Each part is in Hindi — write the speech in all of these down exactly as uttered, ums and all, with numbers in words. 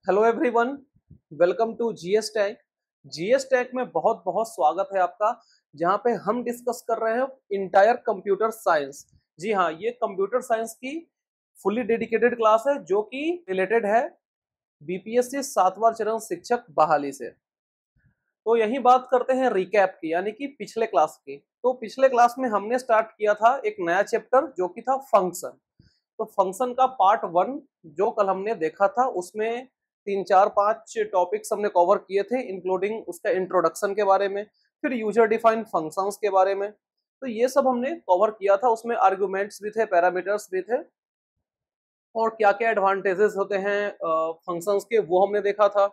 Hello everyone, welcome to GS Tech. GS Tech में बहुत बहुत स्वागत है आपका, जहां पे हम डिस्कस कर रहे हैं इंटायर कंप्यूटर साइंस। जी हाँ, ये कंप्यूटर साइंस की फुली डेडिकेटेड क्लास है जो कि रिलेटेड है बीपीएससी सातवां चरण शिक्षक बहाली से। तो यही बात करते हैं रिकैप की, यानी कि पिछले क्लास की। तो पिछले क्लास में हमने स्टार्ट किया था एक नया चैप्टर जो कि था फंक्शन। तो फंक्शन का पार्ट वन जो कल हमने देखा था, उसमें तीन चार पांच टॉपिक्स हमने कवर किए थे, इंक्लूडिंग उसका इंट्रोडक्शन के बारे में, फिर यूजर डिफाइंड फंक्शंस के बारे में। तो ये सब हमने कवर किया था। उसमें आर्गुमेंट्स भी थे, पैरामीटर्स भी थे, और क्या क्या एडवांटेजेस होते हैं फंक्शंस के वो हमने देखा था,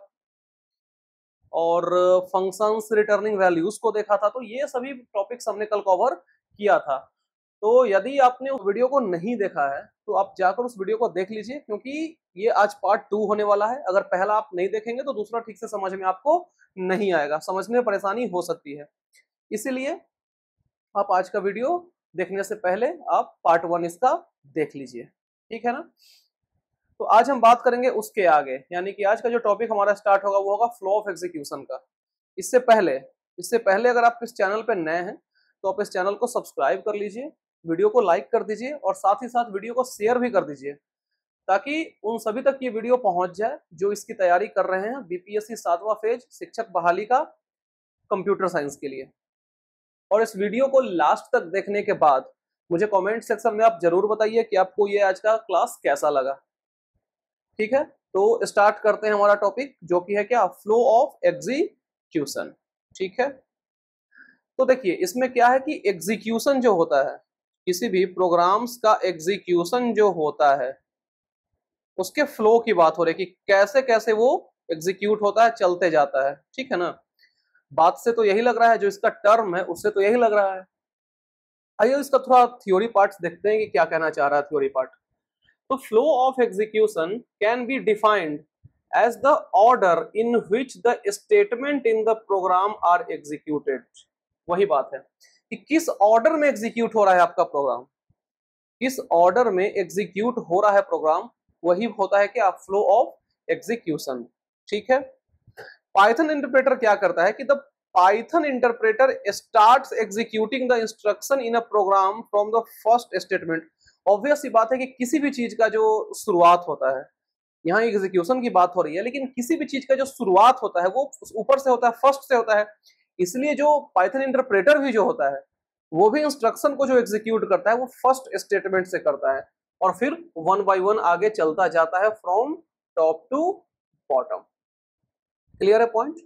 और फंक्शंस रिटर्निंग वैल्यूज को देखा था। तो ये सभी टॉपिक्स हमने कल कवर किया था। तो यदि आपने उस वीडियो को नहीं देखा है तो आप जाकर उस वीडियो को देख लीजिए, क्योंकि ये आज पार्ट टू होने वाला है। अगर पहला आप नहीं देखेंगे तो दूसरा ठीक से समझ में आपको नहीं आएगा, समझने में परेशानी हो सकती है। इसीलिए आप आज का वीडियो देखने से पहले आप पार्ट वन इसका देख लीजिए, ठीक है ना। तो आज हम बात करेंगे उसके आगे, यानी कि आज का जो टॉपिक हमारा स्टार्ट होगा वो होगा फ्लो ऑफ एग्जीक्यूशन का। इससे पहले इससे पहले अगर आप इस चैनल पर नए हैं तो आप इस चैनल को सब्सक्राइब कर लीजिए, वीडियो को लाइक कर दीजिए, और साथ ही साथ वीडियो को शेयर भी कर दीजिए, ताकि उन सभी तक ये वीडियो पहुंच जाए जो इसकी तैयारी कर रहे हैं बीपीएससी सातवां फेज शिक्षक बहाली का कंप्यूटर साइंस के लिए। और इस वीडियो को लास्ट तक देखने के बाद मुझे कमेंट सेक्शन में आप जरूर बताइए कि आपको ये आज का क्लास कैसा लगा। ठीक है, तो स्टार्ट करते हैं हमारा टॉपिक, जो कि है क्या, फ्लो ऑफ एग्जीक्यूशन। ठीक है, तो देखिए इसमें क्या है कि एग्जीक्यूशन जो होता है, किसी भी प्रोग्राम्स का एग्जीक्यूशन जो होता है, उसके फ्लो की बात हो रही है कि कैसे कैसे वो एग्जीक्यूट होता है, चलते जाता है। ठीक है ना, बात से तो यही लग रहा है, जो इसका टर्म है उससे तो यही लग रहा है। आइए इसका थोड़ा थ्योरी पार्ट देखते हैं कि क्या कहना चाह रहा है थ्योरी पार्ट। तो flow of execution can be defined as the order in which the statement in the program are executed। वही बात है कि किस ऑर्डर में एग्जीक्यूट हो रहा है आपका प्रोग्राम, किस ऑर्डर में एग्जीक्यूट हो रहा है प्रोग्राम, वही होता है कि आप फ्लो ऑफ एग्जीक्यूशन। ठीक है, पाइथन इंटरप्रेटर क्या करता है कि the Python interpreter starts executing the instruction in a program from the first statement. Obvious सी बात है कि किसी भी चीज का जो शुरुआत होता है, यहाँ एग्जीक्यूशन की बात हो रही है, लेकिन किसी भी चीज का जो शुरुआत होता है वो ऊपर से होता है, फर्स्ट से होता है। इसलिए जो पाइथन इंटरप्रेटर भी जो होता है वो भी इंस्ट्रक्शन को जो एग्जीक्यूट करता है वो फर्स्ट स्टेटमेंट से करता है, और फिर वन बाय वन आगे चलता जाता है from top to bottom. Clear है point.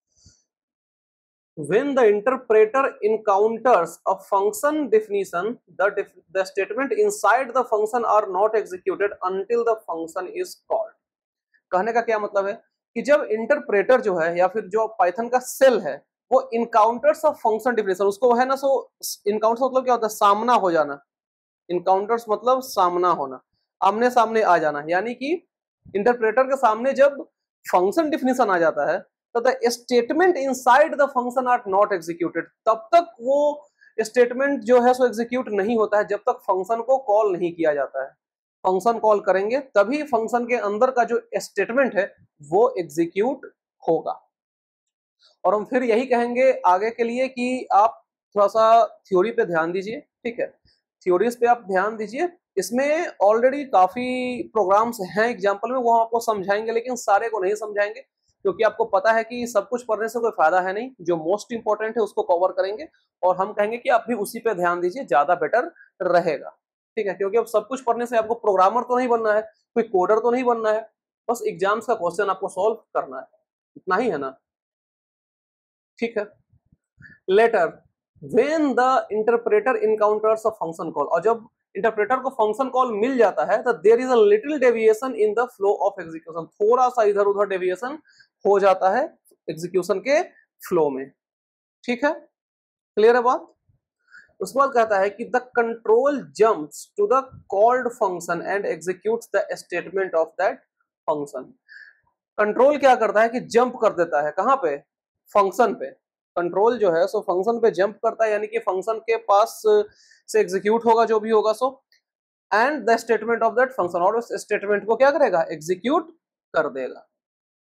When the interpreter encounters a function definition, the, def the statement inside the function are not executed until the function is called। कहने का क्या मतलब है कि जब इंटरप्रेटर जो है या फिर जो पाइथन का सेल है वो इनकाउंटर्स ऑफ फंक्शन डिफिनेशन, उसको है ना, सो इनकाउंटर्स मतलब क्या होता है, सामना हो जाना। इनकाउंटर्स मतलब सामना होना, आमने सामने आ जाना। यानी कि इंटरप्रेटर के सामने जब फंक्शन डिफिनेशन आ जाता है तो the statement inside the function are not executed. तब तक वो स्टेटमेंट जो है सो एग्जीक्यूट नहीं होता है जब तक फंक्शन को कॉल नहीं किया जाता है। फंक्शन कॉल करेंगे तभी फंक्शन के अंदर का जो स्टेटमेंट है वो एग्जीक्यूट होगा। और हम फिर यही कहेंगे आगे के लिए कि आप थोड़ा सा थ्योरी पे ध्यान दीजिए। ठीक है, थ्योरीज पे आप ध्यान दीजिए। इसमें ऑलरेडी काफी प्रोग्राम्स हैं एग्जाम्पल में, वो हम आपको समझाएंगे, लेकिन सारे को नहीं समझाएंगे क्योंकि आपको पता है कि सब कुछ पढ़ने से कोई फायदा है नहीं। जो मोस्ट इंपॉर्टेंट है उसको कवर करेंगे, और हम कहेंगे कि आप भी उसी पे ध्यान दीजिए, ज्यादा बेटर रहेगा। ठीक है, क्योंकि अब सब कुछ पढ़ने से आपको प्रोग्रामर तो नहीं बनना है, कोई कोडर तो नहीं बनना है, बस एग्जाम्स का क्वेश्चन आपको सॉल्व करना है, इतना ही है ना। ठीक है, later when the interpreter encounters a function call, और जब इंटरप्रेटर को फंक्शन कॉल मिल जाता है तो there is a little deviation in the flow of execution. थोड़ा सा इधर उधर डेविएशन हो जाता है एग्जीक्यूशन के फ्लो में। ठीक है, क्लियर है बात। उसके बाद कहता है कि the control jumps to the called function and executes the statement of that function. Control क्या करता है कि जंप कर देता है, कहां पे, फंक्शन पे। कंट्रोल जो है सो फंक्शन पे जंप करता है, यानी कि फंक्शन के पास से एग्जीक्यूट होगा जो भी होगा सो, and the statement of that function, और उस स्टेटमेंट को क्या करेगा, एग्जीक्यूट कर देगा।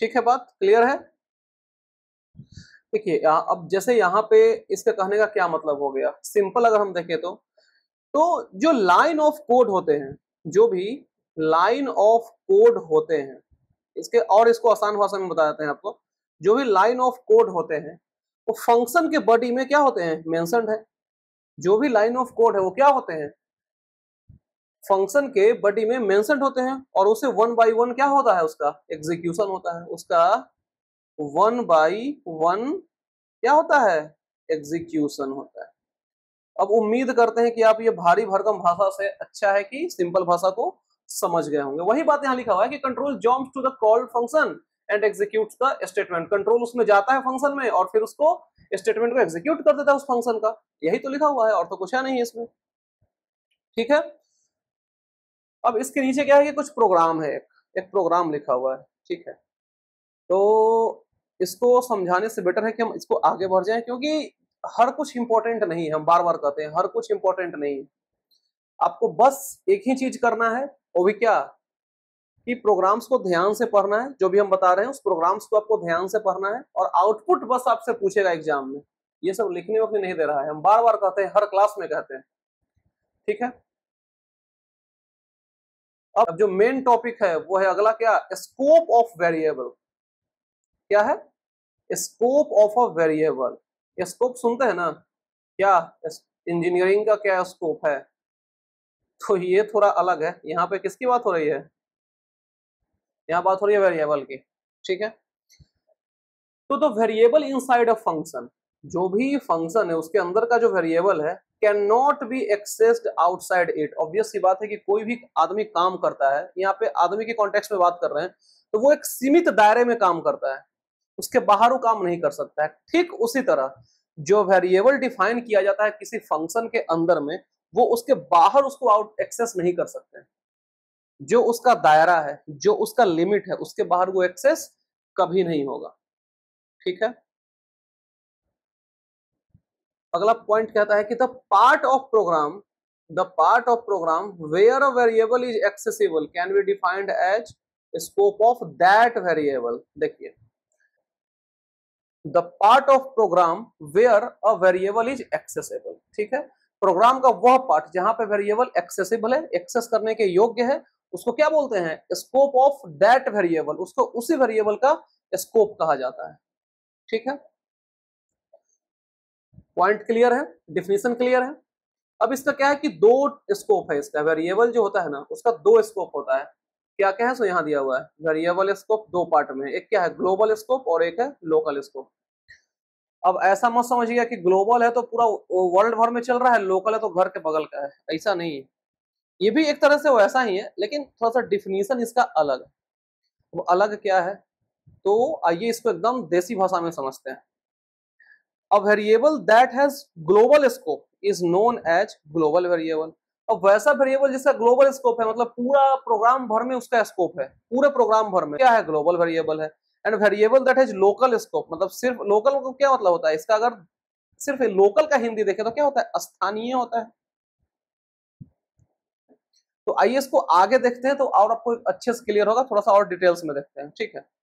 ठीक है, बात क्लियर है। देखिए अब जैसे यहाँ पे इसके कहने का क्या मतलब हो गया, सिंपल अगर हम देखें तो तो जो लाइन ऑफ कोड होते हैं, जो भी लाइन ऑफ कोड होते हैं, इसके और इसको आसान भाषा में बता देते हैं आपको, जो भी लाइन ऑफ कोड होते हैं वो फंक्शन के बॉडी में क्या होते हैं, मेंशन्ड है। जो भी लाइन ऑफ कोड है वो क्या होते हैं, फंक्शन के बॉडी में मेंशन्ड होते हैं, और उसे वन बाय वन क्या होता है, उसका एग्जीक्यूशन होता है, उसका वन बाय वन क्या होता है, एग्जीक्यूशन होता है। अब उम्मीद करते हैं कि आप ये भारी भरकम भाषा से अच्छा है कि सिंपल भाषा को समझ गए होंगे। वही बात यहाँ लिखा हुआ है कि control jumps to the called function and executes the statement. Control उसमें जाता है फंक्शन में और फिर उसको स्टेटमेंट को एग्जीक्यूट कर देता है उस फंक्शन का। यही तो लिखा हुआ है और तो कुछ है नहीं है इसमें, ठीक है। अब इसके नीचे क्या है कि कुछ प्रोग्राम है, एक प्रोग्राम लिखा हुआ है, ठीक है। तो इसको समझाने से बेटर है कि हम इसको आगे बढ़ जाएं, क्योंकि हर कुछ इंपॉर्टेंट नहीं है। हम बार बार कहते हैं हर कुछ इंपॉर्टेंट नहीं है। आपको बस एक ही चीज करना है, वो भी क्या, कि प्रोग्राम्स को ध्यान से पढ़ना है। जो भी हम बता रहे हैं उस प्रोग्राम्स को आपको ध्यान से पढ़ना है, और आउटपुट बस आपसे पूछेगा एग्जाम में। ये सब लिखने वक्त नहीं दे रहा है, हम बार बार कहते हैं, हर क्लास में कहते हैं, ठीक है। अब जो मेन टॉपिक है वो है अगला क्या, स्कोप ऑफ वेरिएबल। क्या है, scope of a variable. Scope सुनते हैं ना, क्या इंजीनियरिंग का क्या स्कोप है, तो ये थोड़ा अलग है। यहाँ पे किसकी बात हो रही है, यहाँ बात हो रही है वेरिएबल की, ठीक है। तो तो वेरिएबल इनसाइड अ फंक्शन, जो भी फंक्शन है उसके अंदर का जो वेरिएबल है, can not be accessed outside it. Obvious सी बात है कि कोई भी आदमी काम करता है, यहाँ पे आदमी के कॉन्टेक्स्ट में बात कर रहे हैं, तो वो एक सीमित दायरे में काम करता है, उसके बाहर वो काम नहीं कर सकता है। ठीक उसी तरह जो वेरिएबल डिफाइन किया जाता है किसी फंक्शन के अंदर में, वो उसके बाहर उसको आउट एक्सेस नहीं कर सकते। जो उसका दायरा है, जो उसका लिमिट है, उसके बाहर वो एक्सेस कभी नहीं होगा, ठीक है। अगला पॉइंट कहता है कि the part of program the part of program where a variable is accessible can be defined as scope of that variable. देखिए, the part of program where a variable is accessible, ठीक है। प्रोग्राम का वह पार्ट जहां पे वेरिएबल एक्सेसिबल है, एक्सेस करने के योग्य है, उसको क्या बोलते हैं, स्कोप ऑफ दैट वेरिएबल। उसको उसी वेरिएबल का स्कोप कहा जाता है, ठीक है। पॉइंट क्लियर है, डिफिनीशन क्लियर है। अब इसका क्या है कि दो स्कोप है इसका, वेरिएबल जो होता है ना उसका दो स्कोप होता है। क्या क्या है, सो यहाँ दिया हुआ है, वेरिएबल स्कोप दो पार्ट में, एक क्या है ग्लोबल स्कोप और एक है लोकल स्कोप। अब ऐसा मत समझिएगा कि ग्लोबल है तो पूरा वर्ल्ड भर में चल रहा है, लोकल है तो घर के बगल का है, ऐसा नहीं है। ये भी एक तरह से वैसा ही है, लेकिन थोड़ा सा डिफिनीशन इसका अलग है। वो अलग क्या है, तो आइए इसको एकदम देसी भाषा में समझते हैं। A variable that has global scope is known as global variable। अब वैसा वेरिएबल जिसका ग्लोबल स्कोप है, मतलब पूरा प्रोग्राम भर में उसका स्कोप है, पूरे प्रोग्राम भर में, क्या है, ग्लोबल वेरिएबल है। And variable that has local scope, मतलब सिर्फ लोकल को क्या मतलब होता है इसका, अगर सिर्फ लोकल का हिंदी देखें तो क्या होता है, स्थानीय होता है। तो आइए इसको आगे देखते हैं तो और आपको अच्छे से क्लियर होगा, थोड़ा सा और डिटेल्स में देखते हैं, ठीक है।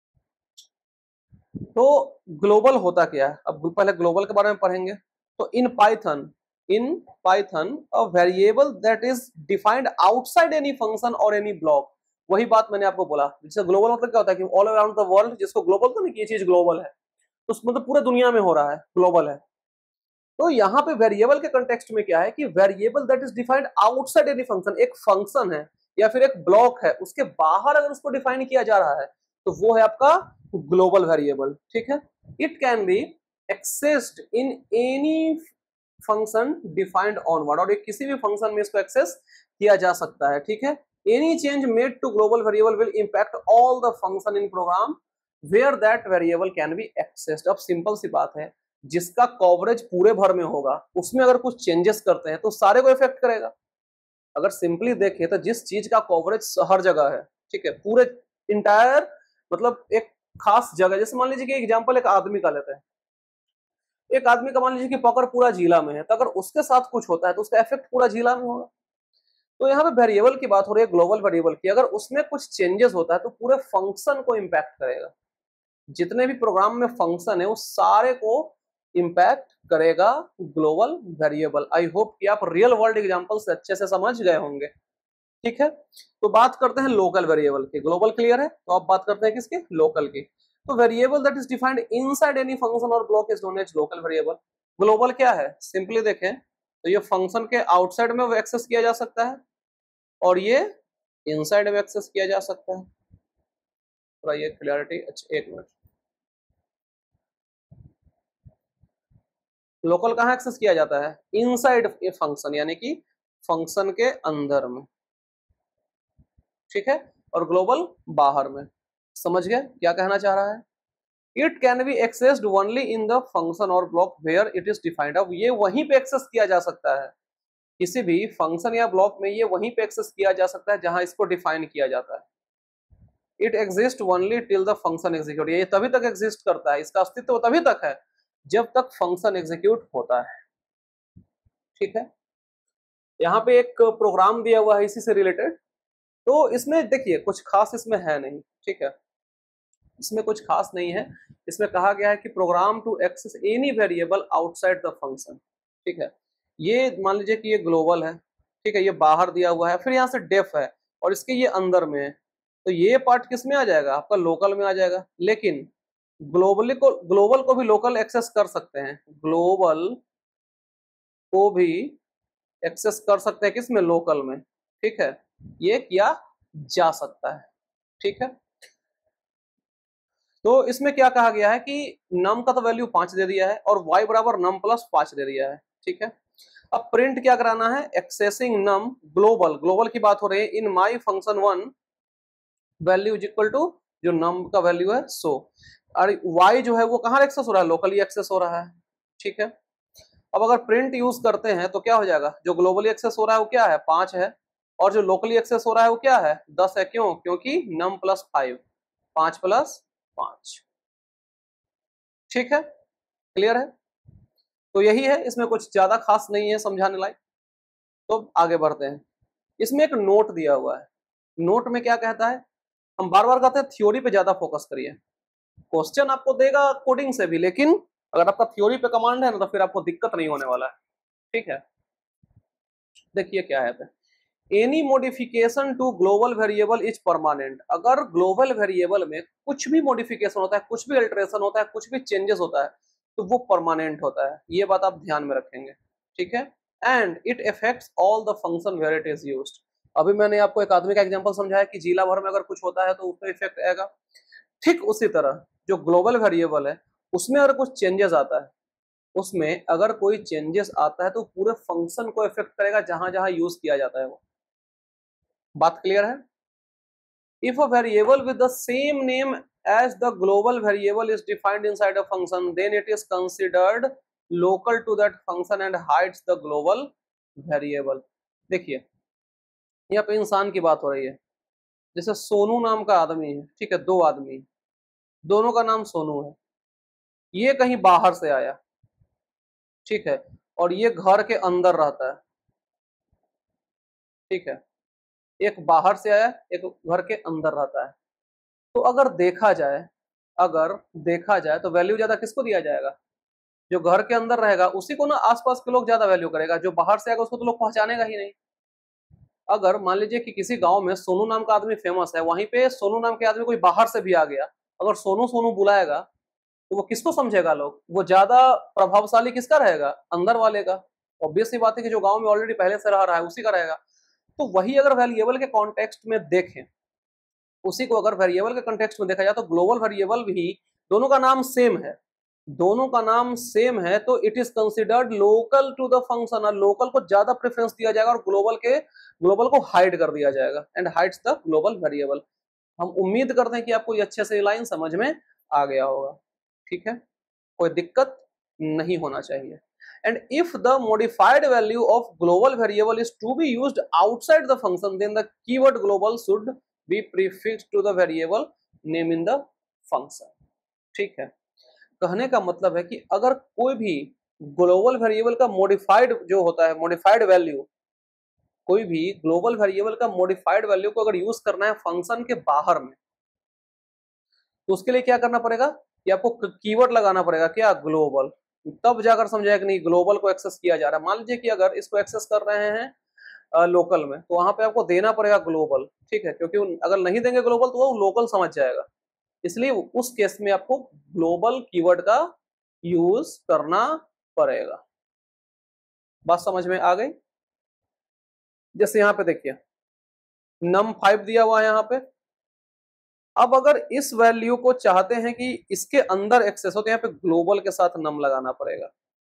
तो ग्लोबल होता क्या है, अब पहले ग्लोबल के बारे में पढ़ेंगे। तो in Python in Python a variable that is defined outside any function और एनी ब्लॉक। वही बात मैंने आपको बोला, जैसे ग्लोबल मतलब क्या होता है कि ऑल अराउंड द वर्ल्ड, जिसको ग्लोबल तो नहीं कि ये चीज ग्लोबल है, तो मतलब पूरे दुनिया में हो रहा है, ग्लोबल है। तो यहाँ पे वेरिएबल के कंटेक्स्ट में क्या है कि variable that is defined outside any function, एक फंक्शन है या फिर एक ब्लॉक है, उसके बाहर अगर उसको डिफाइन किया जा रहा है तो वो है आपका ग्लोबल वेरिएबल, ठीक है। It can be accessed in any function defined onward, और एक किसी भी फंक्शन में इसको एक्सेस किया जा सकता है, ठीक है। Any change made to global variable will impact all the function in program where that variable can be accessed. अब सिंपल सी बात है, जिसका कवरेज पूरे भर में होगा उसमें अगर कुछ चेंजेस करते हैं तो सारे को इफेक्ट करेगा। अगर सिंपली देखें तो जिस चीज का कवरेज हर जगह है, ठीक है, पूरे इंटायर मतलब एक खास जगह, जैसे मान लीजिए कि एग्जांपल एक आदमी का लेते हैं, एक आदमी का मान लीजिए कि पकड़ पूरा जिला में है, तो अगर उसके साथ कुछ होता है तो उसका इफेक्ट पूरा जिला में होगा। तो यहाँ पे वेरिएबल की बात हो रही है, ग्लोबल वेरिएबल की, अगर उसमें कुछ चेंजेस होता है तो पूरे फंक्शन को इम्पैक्ट करेगा। जितने भी प्रोग्राम में फंक्शन है उस सारे को इम्पैक्ट करेगा ग्लोबल वेरिएबल। आई होप कि आप रियल वर्ल्ड एग्जांपल से अच्छे से समझ गए होंगे। ठीक है, तो बात करते हैं लोकल वेरिएबल की। ग्लोबल क्लियर है, तो अब बात करते हैं किसकी, लोकल की। तो variable that is defined inside any function और block is known as local variable. Global क्या है, सिंपली देखें तो ये फंक्शन के आउटसाइड में एक्सेस किया जा सकता है और ये इनसाइड में एक्सेस किया जा सकता है। थोड़ा ये क्लियरिटी, अच्छा एक मिनट, लोकल कहाँ एक्सेस किया जाता है, इनसाइड ए फंक्शन, यानी कि फंक्शन के अंदर में, ठीक है, और ग्लोबल बाहर में। समझ गए क्या कहना चाह रहा है? It can be accessed only in the function और block where it is defined. अब ये वहीं पे एक्सेस किया जा सकता है, किसी भी फंक्शन या ब्लॉक में ये वहीं पे एक्सेस किया जा सकता है जहां इसको डिफाइन किया जाता है। It exist only till the function execute, ये तभी तक एग्जिस्ट करता है, इसका अस्तित्व तभी तक है जब तक फंक्शन एग्जीक्यूट होता है। ठीक है, यहाँ पे एक प्रोग्राम दिया हुआ है इसी से रिलेटेड, तो इसमें देखिए कुछ खास इसमें है नहीं। ठीक है, इसमें कुछ खास नहीं है। इसमें कहा गया है कि program to access any variable outside the function. ठीक है, ये मान लीजिए कि ये ग्लोबल है, ठीक है, ये बाहर दिया हुआ है, फिर यहाँ से डेफ है और इसके ये अंदर में है, तो ये पार्ट किस में आ जाएगा, आपका लोकल में आ जाएगा। लेकिन ग्लोबली को ग्लोबल को भी लोकल एक्सेस कर सकते हैं, ग्लोबल को भी एक्सेस कर सकते हैं किस में, लोकल में। ठीक है, ये किया जा सकता है। ठीक है, तो इसमें क्या कहा गया है कि नम का तो वैल्यू पांच दे दिया है और y बराबर नम प्लस पांच दे दिया है। ठीक है, अब प्रिंट क्या कराना है, एक्सेसिंग नम ग्लोबल, ग्लोबल की बात हो रही है, in my function one value is equal to जो नम का वैल्यू है सो, और y जो है वो कहाँ एक्सेस हो रहा है, लोकली एक्सेस हो रहा है। ठीक है, अब अगर प्रिंट यूज करते हैं तो क्या हो जाएगा, जो ग्लोबली एक्सेस हो रहा है वो क्या है, पांच है, और जो लोकली एक्सेस हो रहा है वो क्या है, दस है। क्यों, क्योंकि नम प्लस फाइव, पांच प्लस पांच। ठीक है, क्लियर है, तो यही है, इसमें कुछ ज्यादा खास नहीं है समझाने लायक। तो आगे बढ़ते हैं, इसमें एक नोट दिया हुआ है, नोट में क्या कहता है, हम बार बार कहते हैं थ्योरी पे ज्यादा फोकस करिए, क्वेश्चन आपको देगा कोडिंग से भी, लेकिन अगर आपका थ्योरी पे कमांड है ना तो फिर आपको दिक्कत नहीं होने वाला है। ठीक है, देखिए क्या है, any modification to global variable is permanent. अगर ग्लोबल वेरिएबल में कुछ भी मॉडिफिकेशन होता है, कुछ भी अल्टरेशन होता है, कुछ भी चेंजेस होता है, तो वो परमानेंट होता है, ये बात आप ध्यान में रखेंगे। ठीक है, and it affects all the function where it is used. अभी मैंने आपको एक आदमी का एग्जांपल समझाया कि जिला भर में अगर कुछ होता है तो उस पर इफेक्ट आएगा। ठीक उसी तरह जो ग्लोबल वेरिएबल है उसमें अगर कुछ चेंजेस आता है, उसमें अगर कोई चेंजेस आता है तो पूरे फंक्शन को इफेक्ट करेगा जहां जहां यूज किया जाता है वो। बात क्लियर है? If a variable with the same name as the global variable is defined inside a function, then it is considered local to that function and hides the global variable. देखिए यहाँ पे इंसान की बात हो रही है, जैसे सोनू नाम का आदमी है, ठीक है, दो आदमी, दोनों का नाम सोनू है, ये कहीं बाहर से आया, ठीक है, और ये घर के अंदर रहता है। ठीक है, एक बाहर से आया, एक घर के अंदर रहता है। तो अगर देखा जाए अगर देखा जाए तो वैल्यू ज्यादा किसको दिया जाएगा, जो घर के अंदर रहेगा उसी को ना आसपास के लोग ज्यादा वैल्यू करेगा, जो बाहर से आएगा उसको तो लोग पहचानेगा ही नहीं। अगर मान लीजिए कि किसी गांव में सोनू नाम का आदमी फेमस है, वहीं पे सोनू नाम के आदमी कोई बाहर से भी आ गया, अगर सोनू सोनू बुलाएगा तो वो किसको समझेगा, लोग वो ज्यादा प्रभावशाली किसका रहेगा, अंदर वाले का। ऑब्वियस सी बात है कि जो गांव में ऑलरेडी पहले से रह रहा है उसी का रहेगा। तो वही अगर वेरिएबल के कॉन्टेक्स्ट में देखें, उसी को अगर वेरिएबल के कॉन्टेक्स्ट में देखा जाए तो ग्लोबल वेरिएबल भी, दोनों का नाम सेम है, दोनों का नाम सेम है, तो it is considered local to the function, और लोकल को ज्यादा प्रेफरेंस दिया जाएगा और ग्लोबल के ग्लोबल को हाइड कर दिया जाएगा, and hides the global variable. हम उम्मीद करते हैं कि आपको ये अच्छे से लाइन समझ में आ गया होगा। ठीक है, कोई दिक्कत नहीं होना चाहिए। And if the modified value of global variable is to be used outside the function, then the keyword global should be prefixed to the variable name in the function. ठीक है, कहने का मतलब है कि अगर कोई भी ग्लोबल वेरिएबल का मॉडिफाइड जो होता है, मॉडिफाइड वैल्यू कोई भी ग्लोबल वेरिएबल का मॉडिफाइड वैल्यू को अगर यूज करना है फंक्शन के बाहर में, तो उसके लिए क्या करना पड़ेगा कि आपको कीवर्ड लगाना पड़ेगा, क्या, ग्लोबल। तब जाकर समझाया कि नहीं ग्लोबल को एक्सेस किया जा रहा है। मान लीजिए कि अगर इसको एक्सेस कर रहे हैं लोकल में, तो वहां पे आपको देना पड़ेगा ग्लोबल, ठीक है, क्योंकि अगर नहीं देंगे ग्लोबल तो वो लोकल समझ जाएगा। इसलिए उस केस में आपको ग्लोबल कीवर्ड का यूज करना पड़ेगा। बात समझ में आ गई? जैसे यहाँ पे देखिए नम फाइव दिया हुआ है यहाँ पे। अब अगर इस वैल्यू को चाहते हैं कि इसके अंदर एक्सेस हो, तो यहाँ पे ग्लोबल के साथ नम लगाना पड़ेगा,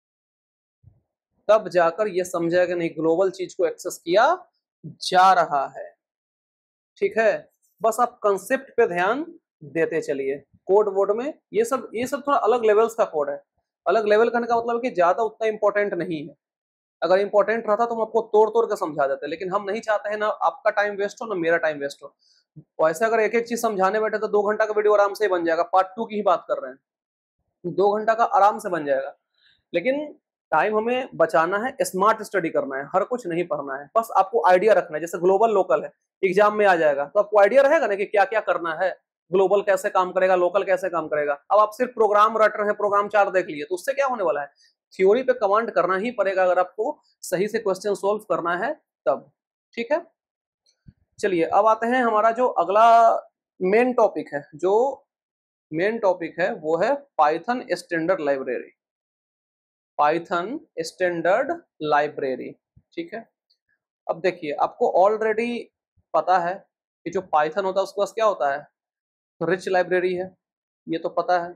तब जाकर ये समझेगा कि नहीं ग्लोबल चीज को एक्सेस किया जा रहा है। ठीक है, बस आप कंसेप्ट पे ध्यान देते चलिए। कोड वोड में ये सब ये सब थोड़ा अलग लेवल्स का कोड है। अलग लेवल करने का मतलब है कि ज्यादा उतना इंपॉर्टेंट नहीं है। अगर इंपॉर्टेंट रहता तो हम आपको तोड़ तोड़ के समझा देते, लेकिन हम नहीं चाहते हैं ना आपका टाइम वेस्ट हो ना मेरा टाइम वेस्ट हो। वैसे अगर एक एक चीज समझाने बैठे तो दो घंटा का वीडियो आराम से ही बन जाएगा। पार्ट टू की ही बात कर रहे हैं, दो घंटा का आराम से बन जाएगा। लेकिन टाइम हमें बचाना है, स्मार्ट स्टडी करना है, हर कुछ नहीं पढ़ना है। बस आपको आइडिया रखना है। जैसे ग्लोबल लोकल है, एग्जाम में आ जाएगा तो आपको आइडिया रहेगा ना कि क्या क्या करना है, ग्लोबल कैसे काम करेगा, लोकल कैसे काम करेगा। अब आप सिर्फ प्रोग्राम रट रहे हैं, प्रोग्राम चार देख लिए, तो उससे क्या होने वाला है? थ्योरी पे कमांड करना ही पड़ेगा अगर आपको सही से क्वेश्चन सोल्व करना है तब। ठीक है, चलिए अब आते हैं हमारा जो अगला मेन टॉपिक है। जो मेन टॉपिक है वो है Python standard library. Python standard library, ठीक है। अब देखिए आपको ऑलरेडी पता है कि जो पाइथन होता है उसके पास क्या होता है, रिच लाइब्रेरी है, ये तो पता है,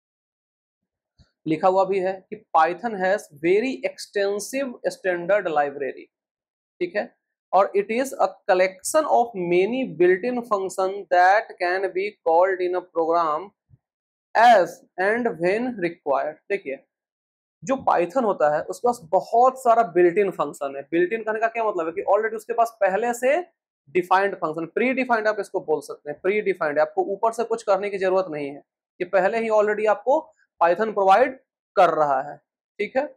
लिखा हुआ भी है कि Python has very extensive standard library, ठीक है। और it is a collection of many built in function that can be called in a program as and when required. देखिए जो पाइथन होता है उसके पास बहुत सारा बिल्ट इन फंक्शन है। बिल्ट इन करने का क्या मतलब है कि ऑलरेडी उसके पास पहले से डिफाइंड फंक्शन, प्री डिफाइंड आप इसको बोल सकते हैं, प्री डिफाइंड है। आपको ऊपर से कुछ करने की जरूरत नहीं है, कि पहले ही ऑलरेडी आपको पाइथन प्रोवाइड कर रहा है, ठीक है।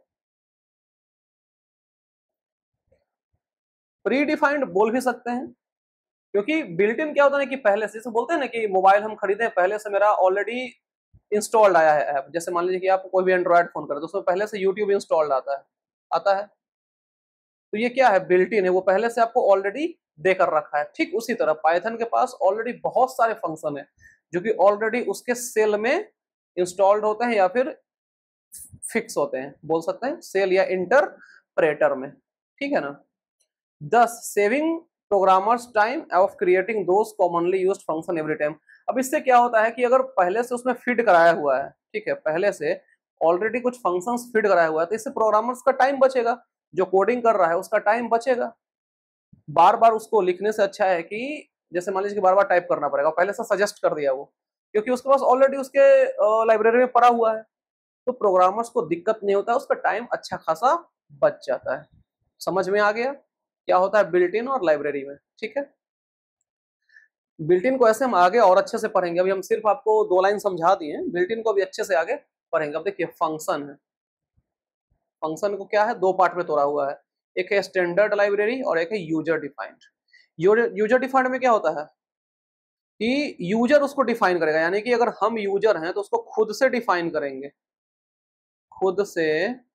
प्री डिफाइंड बोल भी सकते हैं, क्योंकि बिल्ट इन क्या होता है कि पहले से, बोलते हैं ना कि मोबाइल हम खरीदे पहले से मेरा ऑलरेडी इंस्टॉल्ड आया है ऐप। जैसे मान लीजिए कि आप कोई भी एंड्रॉइड फोन करें तो उसमें पहले से यूट्यूब इंस्टॉल्ड आता है आता है तो ये क्या है, बिल्ट इन है, वो पहले से आपको ऑलरेडी देकर रखा है। ठीक उसी तरह पाइथन के पास ऑलरेडी बहुत सारे फंक्शन है जो कि ऑलरेडी उसके सेल में इंस्टॉल्ड होते हैं या फिर फिक्स होते हैं, बोल सकते हैं सेल या इंटरप्रेटर में, ठीक है ना। Thus saving programmers time of creating those commonly used function every time. अब इससे क्या होता है कि अगर पहले से उसमें फीड कराया हुआ है, ठीक है, पहले से ऑलरेडी कुछ फंक्शंस फीड कराया हुआ है, तो इससे प्रोग्रामर्स का टाइम बचेगा, जो कोडिंग कर रहा है उसका टाइम बचेगा। बार बार उसको लिखने से अच्छा है कि जैसे मान लीजिए कि बार बार टाइप करना पड़ेगा, पहले से सजेस्ट कर दिया वो, क्योंकि उसके पास ऑलरेडी उसके लाइब्रेरी में पड़ा हुआ है, तो प्रोग्रामर्स को दिक्कत नहीं होता, उसका टाइम अच्छा खासा बच जाता है। समझ में आ गया क्या होता है बिल्ट इन और लाइब्रेरी में, ठीक है। बिल्ट इन को ऐसे हम आगे और अच्छे से पढ़ेंगे, अभी हम सिर्फ आपको दो लाइन समझा दिए, बिल्ट इन को भी अच्छे से आगे पढ़ेंगे। अब देखिए फंक्शन है, फंक्शन को क्या है, दो पार्ट में तोड़ा हुआ है, एक है स्टैंडर्ड लाइब्रेरी और एक है यूजर डिफाइंड। यूजर डिफाइंड में क्या होता है कि यूजर उसको डिफाइन करेगा, यानी कि अगर हम यूजर हैं तो उसको खुद से डिफाइन करेंगे, खुद से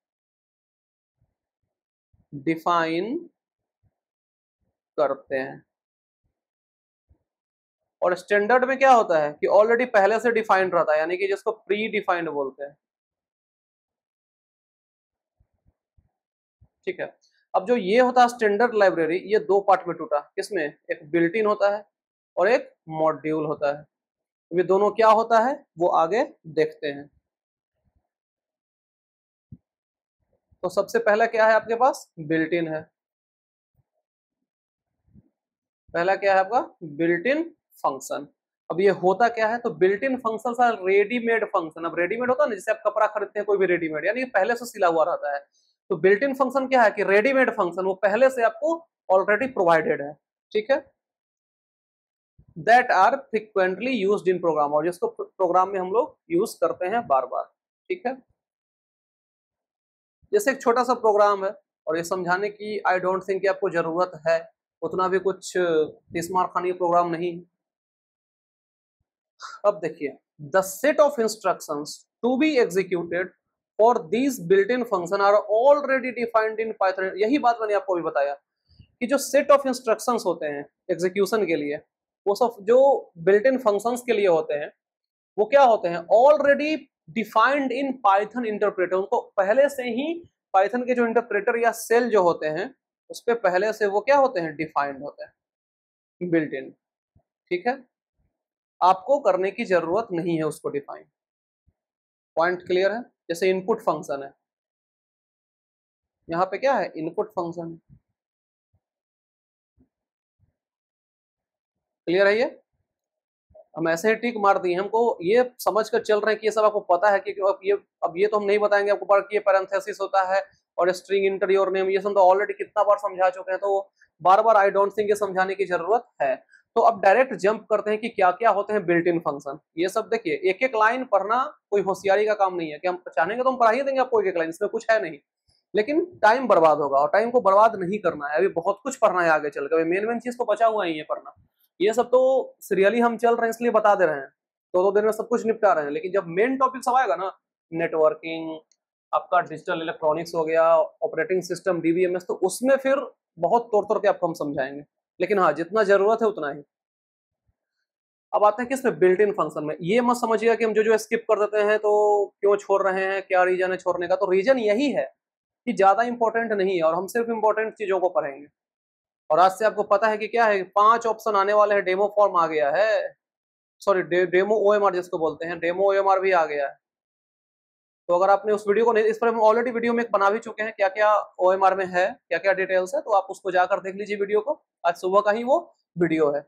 डिफाइन करते हैं। और स्टैंडर्ड में क्या होता है कि ऑलरेडी पहले से डिफाइंड रहता है, यानी कि जिसको प्री डिफाइंड बोलते हैं, ठीक है। अब जो ये होता है स्टैंडर्ड लाइब्रेरी, ये दो पार्ट में टूटा, किसमें, एक बिल्ट इन होता है और एक मॉड्यूल होता है। ये दोनों क्या होता है वो आगे देखते हैं। तो सबसे पहला क्या है आपके पास, बिल्ट इन है, पहला क्या है आपका बिल्ट इन फंक्शन। अब ये होता क्या है, तो built in function are readymade function. अब रेडीमेड होता है ना, जैसे आप कपड़ा खरीदते हैं कोई भी रेडीमेड, यानी पहले से सिला हुआ रहता है। तो बिल्ट इन फंक्शन क्या है कि रेडीमेड फंक्शन, वो पहले से आपको ऑलरेडी प्रोवाइडेड है, ठीक है। That are frequently used in program, और जिसको प्रोग्राम में हम लोग यूज करते हैं बार बार, ठीक है। जैसे एक छोटा सा प्रोग्राम है, और ये समझाने की आई डोंट थिंक कि आपको जरूरत है, उतना भी कुछ तीस मार खानी प्रोग्राम नहीं। अब देखिए, the set of instructions to be executed for these built in function are already defined in Python. यही बात मैंने आपको भी बताया कि जो सेट ऑफ इंस्ट्रक्शंस होते हैं एग्जीक्यूशन के लिए, वो सब जो बिल्ट इन फंक्शंस के लिए होते हैं, वो क्या होते हैं, already defined in Python interpreter. उनको पहले से ही पाइथन के जो इंटरप्रेटर या सेल जो होते हैं उस पर पहले से वो क्या होते हैं, डिफाइंड होते हैं, बिल्ट इन। ठीक है, आपको करने की जरूरत नहीं है उसको डिफाइन। पॉइंट क्लियर है? जैसे इनपुट फंक्शन है, यहाँ पे क्या है, इनपुट फंक्शन। क्लियर है? ये हम ऐसे ही टिक मार दिए, हमको ये समझ कर चल रहे हैं कि ये सब आपको पता है कि अब ये अब ये तो हम नहीं बताएंगे आपको पर कि ये पैरेंथेसिस होता है और स्ट्रिंग इंटर योर नेम, ये सब तो ऑलरेडी कितना बार समझा चुके हैं, तो बार बार आई डोंट थिंक ये समझाने की जरूरत है। तो अब डायरेक्ट जंप करते हैं कि क्या क्या होते हैं बिल्ट इन फंक्शन। ये सब देखिए, एक एक लाइन पढ़ना कोई होशियारी का काम नहीं है कि हम चाहेंगे तो हम पढ़ा ही देंगे आपको एक एक लाइन, इसमें कुछ है नहीं, लेकिन टाइम बर्बाद होगा और टाइम को बर्बाद नहीं करना है। अभी बहुत कुछ पढ़ना है आगे चलकर, अभी मेन मेन चीज तो बचा हुआ ही है पढ़ना। ये सब तो सीरियली हम चल रहे हैं इसलिए बता दे रहे हैं, दो दो दिन में सब कुछ निपटा रहे हैं, लेकिन जब मेन टॉपिक सब आएगा ना, नेटवर्किंग, आपका डिजिटल इलेक्ट्रॉनिक्स हो गया, ऑपरेटिंग सिस्टम, डीबीएमएस, तो उसमें फिर बहुत तोड़ तोड़ के आपको हम समझाएंगे, लेकिन हाँ जितना जरूरत है उतना ही। अब आते हैं किसमें, बिल्ट इन फंक्शन में। ये मत समझिएगा कि हम जो जो स्किप कर देते हैं तो क्यों छोड़ रहे हैं, क्या रीजन है छोड़ने का। तो रीजन यही है कि ज्यादा इंपॉर्टेंट नहीं है और हम सिर्फ इंपॉर्टेंट चीजों को पढ़ेंगे। और आज से आपको पता है कि क्या है, पांच ऑप्शन आने वाले हैं, डेमो फॉर्म आ गया है, सॉरी डे, डेमो ओएमआर जिसको बोलते हैं, डेमो ओएमआर भी आ गया है। तो अगर आपने उस वीडियो को नहीं, इस पर हम ऑलरेडी वीडियो में एक बना भी चुके हैं, क्या क्या ओएमआर में है, क्या क्या डिटेल्स है, तो आप उसको जाकर देख लीजिए वीडियो को, आज सुबह का ही वो वीडियो है।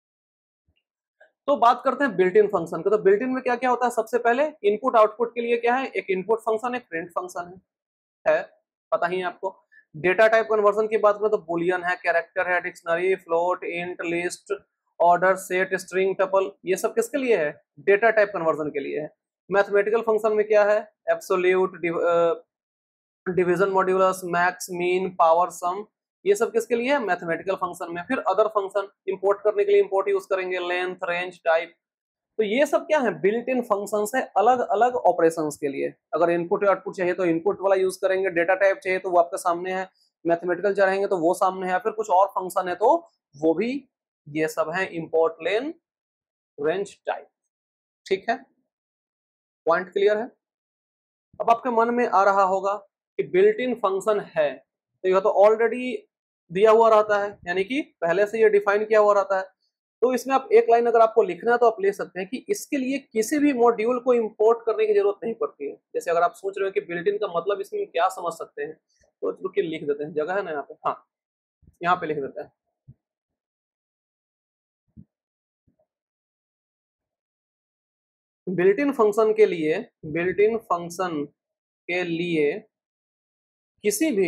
तो बात करते हैं बिल्ट इन फंक्शन की। तो बिल्ट इन में क्या क्या होता है, सबसे पहले इनपुट आउटपुट के लिए क्या है, एक इनपुट फंक्शन, एक प्रिंट फंक्शन है, है पता ही है आपको। डेटा टाइप कन्वर्जन की बात करें तो बुलियन है, कैरेक्टर है, dictionary, float, int, list, order, set, string, tuple, ये सब किसके लिए है, डेटा टाइप कन्वर्जन के लिए है। मैथमेटिकल फंक्शन में क्या है, absolute, division, modulus, max, mean, power, sum, ये सब किसके लिए है, मैथमेटिकल फंक्शन में। फिर अदर फंक्शन इंपोर्ट करने के लिए इंपोर्ट यूज करेंगे, लेंथ, रेंज, टाइप, तो ये सब क्या है, बिल्ट इन फंक्शंस है अलग अलग ऑपरेशंस के लिए। अगर इनपुट या आउटपुट चाहिए तो इनपुट वाला यूज करेंगे, डेटा टाइप चाहिए तो वो आपके सामने है, मैथमेटिकल चाहेंगे तो वो सामने है, फिर कुछ और फंक्शन है तो वो भी, ये सब है इंपोर्ट, लेन, रेंज, टाइप। ठीक है, पॉइंट क्लियर है? अब आपके मन में आ रहा होगा कि बिल्ट इन फंक्शन है तो यह तो ऑलरेडी दिया हुआ रहता है, यानी कि पहले से ये डिफाइन किया हुआ रहता है। तो इसमें आप एक लाइन अगर आपको लिखना है तो आप ले सकते हैं कि इसके लिए किसी भी मॉड्यूल को इंपोर्ट करने की जरूरत नहीं पड़ती है। जैसे अगर आप सोच रहे हो कि बिल्ट इन का मतलब इसमें क्या समझ सकते हैं, तो रुकिए लिख देते हैं, जगह है ना यहाँ पे, हाँ यहाँ पे लिख देते हैं। बिल्ट इन फंक्शन के लिए, बिल्ट इन फंक्शन के लिए किसी भी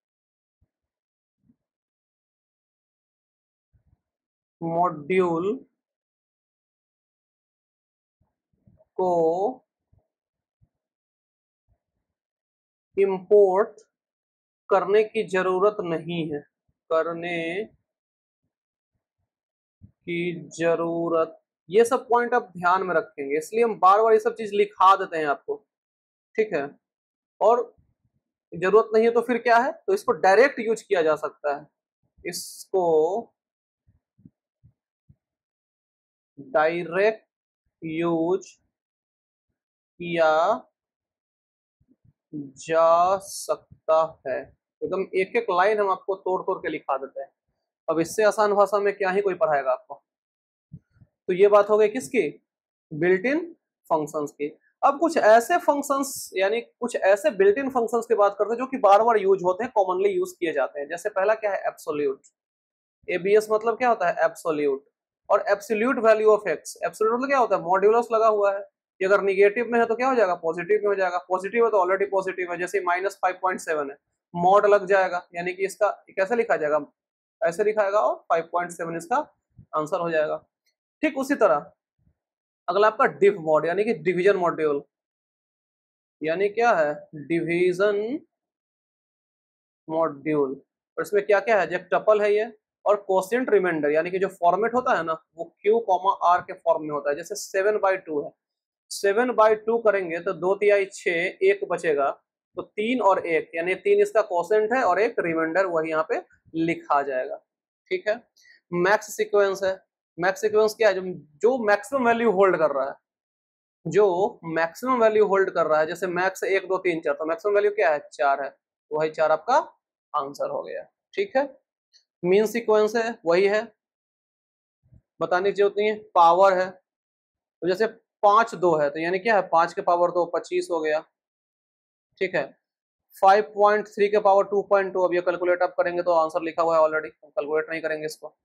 मॉड्यूल को इंपोर्ट करने की जरूरत नहीं है, करने की जरूरत, ये सब पॉइंट आप ध्यान में रखेंगे, इसलिए हम बार बार ये सब चीज लिखा देते हैं आपको। ठीक है, और जरूरत नहीं है तो फिर क्या है, तो इसको डायरेक्ट यूज किया जा सकता है, इसको डायरेक्ट यूज किया जा सकता है। एकदम एक एक लाइन हम आपको तोड़ तोड़ के लिखा देते हैं। अब इससे आसान भाषा में क्या ही कोई पढ़ाएगा आपको। तो ये बात हो गई किसकी, बिल्ट इन फंक्शंस की। अब कुछ ऐसे फंक्शंस, यानी कुछ ऐसे बिल्ट इन फंक्शंस की बात करते हैं जो कि बार बार यूज होते हैं, कॉमनली यूज किए जाते हैं। जैसे पहला क्या है, एब्सोल्यूट। एबीएस मतलब क्या होता है, एब्सोल्यूट। और absolute value of x, absolute मतलब क्या होता है, मॉड्यूलस लगा हुआ है, कि अगर निगेटिव में है तो क्या हो जाएगा, पॉजिटिव में हो जाएगा, पॉजिटिव है तो ऑलरेडी पॉजिटिव है, जैसे माइनस फाइव पॉइंट सेवन है, मॉड लग जाएगा, यानी कि इसका कैसे लिखा जाएगा, ऐसे लिखा जाएगा और फाइव पॉइंट सेवन इसका आंसर हो जाएगा। ठीक उसी तरह अगला आपका डिव मॉड, यानी कि डिवीजन मॉड्यूल, यानी क्या है, डिवीजन मॉड्यूल। और इसमें क्या क्या है, जो टपल है ये, और कोशिएंट रिमाइंडर, यानी कि जो फॉर्मेट होता है ना वो क्यू कॉमा आर के फॉर्म में होता है। जैसे सेवन बाई टू है, सेवन बाई टू करेंगे तो दो तिहाई छः, एक बचेगा, तो तीन और एक, यानी तीन इसका कोशिएंट है और एक रिमाइंडर वही यहाँ पे लिखा जाएगा। ठीक है। मैक्स सीक्वेंस है, मैक्स सीक्वेंस क्या है, जो जो मैक्सिमम वैल्यू होल्ड कर रहा है, जो मैक्सिमम वैल्यू होल्ड कर रहा है। जैसे मैक्स एक दो तीन चार, तो मैक्सिमम वैल्यू क्या है, चार है, तो वही चार आपका आंसर हो गया। ठीक है। मीन सीक्वेंस है, वही है, बताने की जरूरत नहीं है। पावर है, तो जैसे पांच दो है, तो यानी क्या है, पांच के पावर दो, पच्चीस हो गया। ठीक है। फाइव पॉइंट थ्री के पावर टू पॉइंट टू, अब ये कैलकुलेट आप करेंगे तो आंसर लिखा हुआ है ऑलरेडी, कैलकुलेट नहीं करेंगे इसको।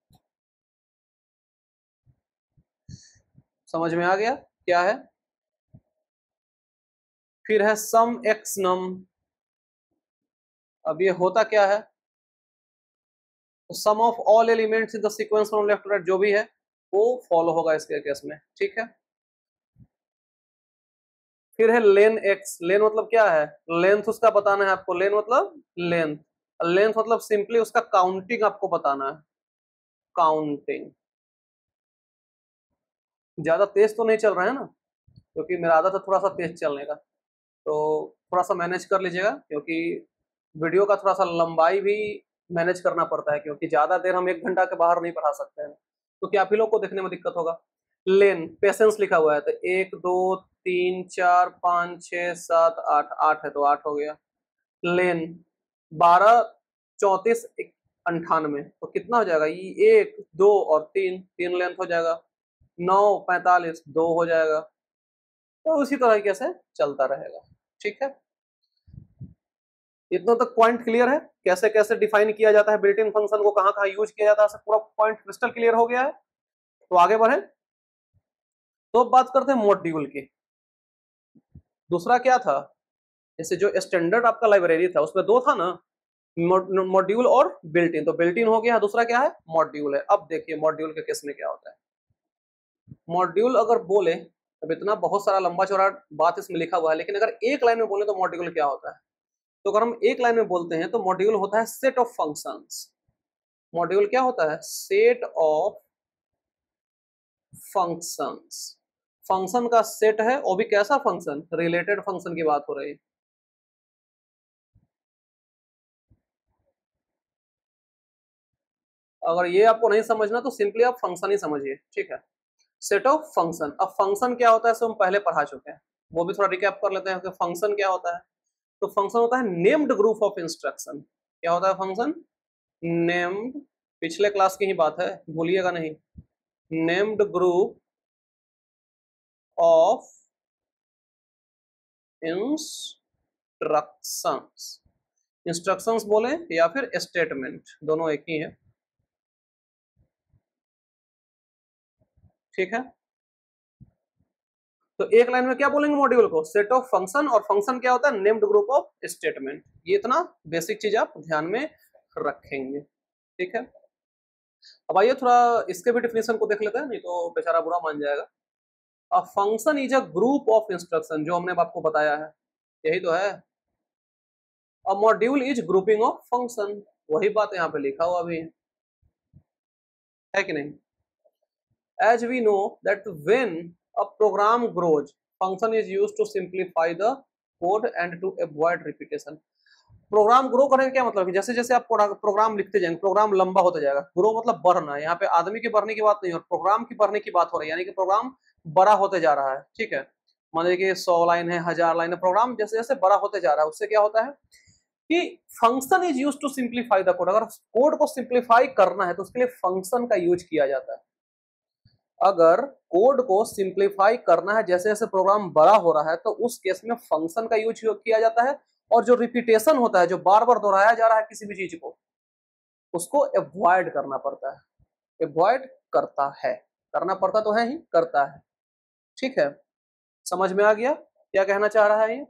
समझ में आ गया क्या है। फिर है सम एक्स नम। अब ये होता क्या है, sum of all elements in the sequence from left to right, जो भी है वो फॉलो होगा इसके केस में। ठीक है। फिर है लेन एक्स। लेन मतलब क्या है, लेंथ उसका बताना है आपको। लेन मतलब लेंथ, लेंथ मतलब सिंपली उसका काउंटिंग आपको बताना है, काउंटिंग। ज्यादा तेज तो नहीं चल रहा है ना, क्योंकि मेरा आदत है थोड़ा सा तेज चलने का, तो थोड़ा सा मैनेज कर लीजिएगा, क्योंकि वीडियो का थोड़ा सा लंबाई भी मैनेज करना पड़ता है, क्योंकि ज्यादा देर हम एक घंटा के बाहर नहीं पढ़ा सकते हैं, क्योंकि आप ही लोग को देखने में दिक्कत होगा। लेन पेशेंस लिखा हुआ है, तो एक दो तीन चार पाँच छः सात आठ, आठ है तो आठ हो गया। लेन बारह चौंतीस अंठानवे, तो कितना हो जाएगा, ये एक दो और तीन, तीन लेंथ हो जाएगा। नौ पैंतालीस, दो हो जाएगा। तो उसी तरीके से चलता रहेगा। ठीक है। इतना तक पॉइंट क्लियर है, कैसे कैसे डिफाइन किया जाता है बिल्ट इन फंक्शन को, कहां कहां यूज किया जाता है, पूरा पॉइंट क्रिस्टल क्लियर हो गया है। तो आगे बढ़े, तो अब बात करते हैं मॉड्यूल की। दूसरा क्या था, जैसे जो स्टैंडर्ड आपका लाइब्रेरी था उसमें दो था ना, मॉड्यूल और बिल्ट इन। तो बिल्ट इन हो गया, दूसरा क्या है, मॉड्यूल है। अब देखिए मॉड्यूल के केस में क्या होता है। मॉड्यूल अगर बोले, अब इतना बहुत सारा लंबा चौड़ा बात इसमें लिखा हुआ है, लेकिन अगर एक लाइन में बोले तो मॉड्यूल क्या होता है, तो अगर हम एक लाइन में बोलते हैं तो मॉड्यूल होता है सेट ऑफ फंक्शंस। मॉड्यूल क्या होता है, सेट ऑफ फंक्शंस। फंक्शन का सेट है, वो भी कैसा फंक्शन, रिलेटेड फंक्शन की बात हो रही है। अगर ये आपको नहीं समझना तो सिंपली आप फंक्शन ही समझिए। ठीक है। Set of function. अब फंक्शन क्या होता है सो हम पहले पढ़ा चुके हैं, वो भी थोड़ा रिकैप कर लेते हैं कि फंक्शन क्या होता है। तो फंक्शन होता है नेम्ड ग्रुप ऑफ इंस्ट्रक्शन। क्या होता है फंक्शन, नेम्ड, पिछले क्लास की ही बात है, भूलिएगा नहीं। Named group of instructions. Instructions बोले या फिर स्टेटमेंट, दोनों एक ही है। ठीक है। तो एक लाइन में क्या बोलेंगे मॉड्यूल को, सेट ऑफ फंक्शन, और फंक्शन क्या होता है, नेम्ड ग्रुप ऑफ स्टेटमेंट। ये इतना बेसिक चीज आप ध्यान में रखेंगे। ठीक है। अब आइए थोड़ा इसके भी डिफिनेशन को देख लेते हैं, नहीं तो बेचारा बुरा मान जाएगा। A function is a group of instruction, जो हमने आपको बताया है यही तो है। A module is grouping of function, वही बात यहाँ पे लिखा हुआ भी है, है कि नहीं। As we know that when a program grows, function is used to simplify the code and to avoid repetition. Program grow करने का क्या मतलब है, जैसे जैसे आप प्रोग्राम लिखते जाएंगे प्रोग्राम लंबा होता जाएगा। ग्रो मतलब बढ़ना है, यहाँ पे आदमी के बढ़ने की बात नहीं है, प्रोग्राम की बढ़ने की बात हो रही है, यानी कि प्रोग्राम बड़ा होते जा रहा है। ठीक है। मान लीजिए कि सौ लाइन है, हजार लाइन है, प्रोग्राम जैसे जैसे बड़ा होते जा रहा है, उससे क्या होता है कि function is use to simplify the code. अगर कोड को सिंप्लीफाई करना है तो उसके लिए फंक्शन का यूज किया जाता है। अगर कोड को सिंप्लीफाई करना है, जैसे जैसे प्रोग्राम बड़ा हो रहा है, तो उस केस में फंक्शन का यूज किया जाता है। और जो रिपीटेशन होता है, जो बार बार दोहराया जा रहा है किसी भी चीज को, उसको अवॉइड करना पड़ता है। अवॉइड करता है, करना पड़ता तो है ही, करता है। ठीक है। समझ में आ गया क्या कहना चाह रहा है ये।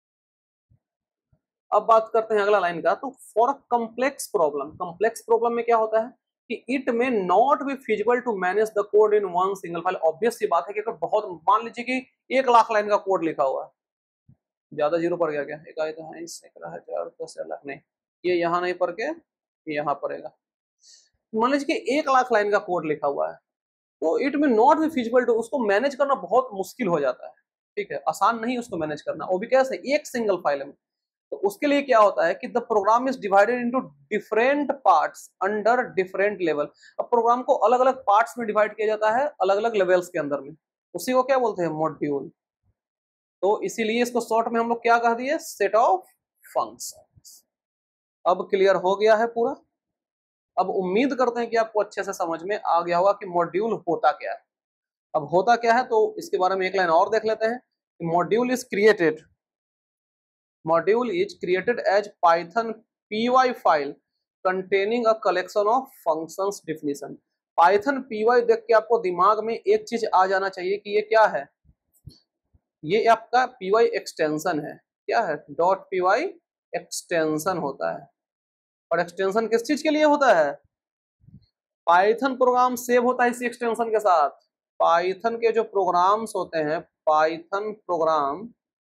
अब बात करते हैं अगला लाइन का। तो for a complex problem, complex problem में क्या होता है कि it may not be feasible to manage the code in one single file. Obvious सी बात है कि अगर बहुत, मान लीजिए कि एक लाख लाइन का कोड लिखा हुआ है, ज्यादा जीरो पड़ गया क्या, एक आए तो है, एक हजार दस लाख नहीं, ये यहाँ नहीं पढ़ के यहाँ पढ़ेगा। मान लीजिए कि एक लाख लाइन का कोड लिखा हुआ है, तो it may not be feasible to, उसको मैनेज करना बहुत मुश्किल हो जाता है, ठीक है, आसान नहीं उसको मैनेज करना, वो भी कैसे, एक सिंगल फाइल में। तो उसके लिए क्या होता है कि the program is divided into different parts under different level. अब प्रोग्राम को अलग अलग पार्ट्स में डिवाइड किया जाता है अलग अलग लेवल्स के अंदर में, उसी को क्या बोलते हैं, मॉड्यूल। तो इसीलिए इसको शॉर्ट में हम लोग क्या कह दिए, सेट ऑफ फंक्शंस। अब क्लियर हो गया है पूरा। अब उम्मीद करते हैं कि आपको अच्छे से समझ में आ गया होगा कि मॉड्यूल होता क्या है। अब होता क्या है तो इसके बारे में एक लाइन और देख लेते हैं। Module is created module is created as Python p y file containing a collection of functions definition. Python p y देख के आपको दिमाग में एक चीज आ जाना चाहिए कि ये क्या है, ये आपका पी वाई एक्सटेंशन है। क्या है, डॉट पी वाई एक्सटेंशन होता है। और एक्सटेंशन किस चीज के लिए होता है, पाइथन प्रोग्राम सेव होता है इसी एक्सटेंशन के साथ। पाइथन के जो प्रोग्राम्स होते हैं, पाइथन प्रोग्राम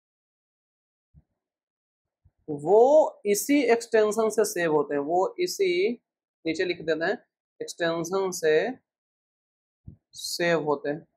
वो इसी एक्सटेंशन से सेव होते हैं, वो इसी, नीचे लिख देते हैं, एक्सटेंशन से सेव होते हैं।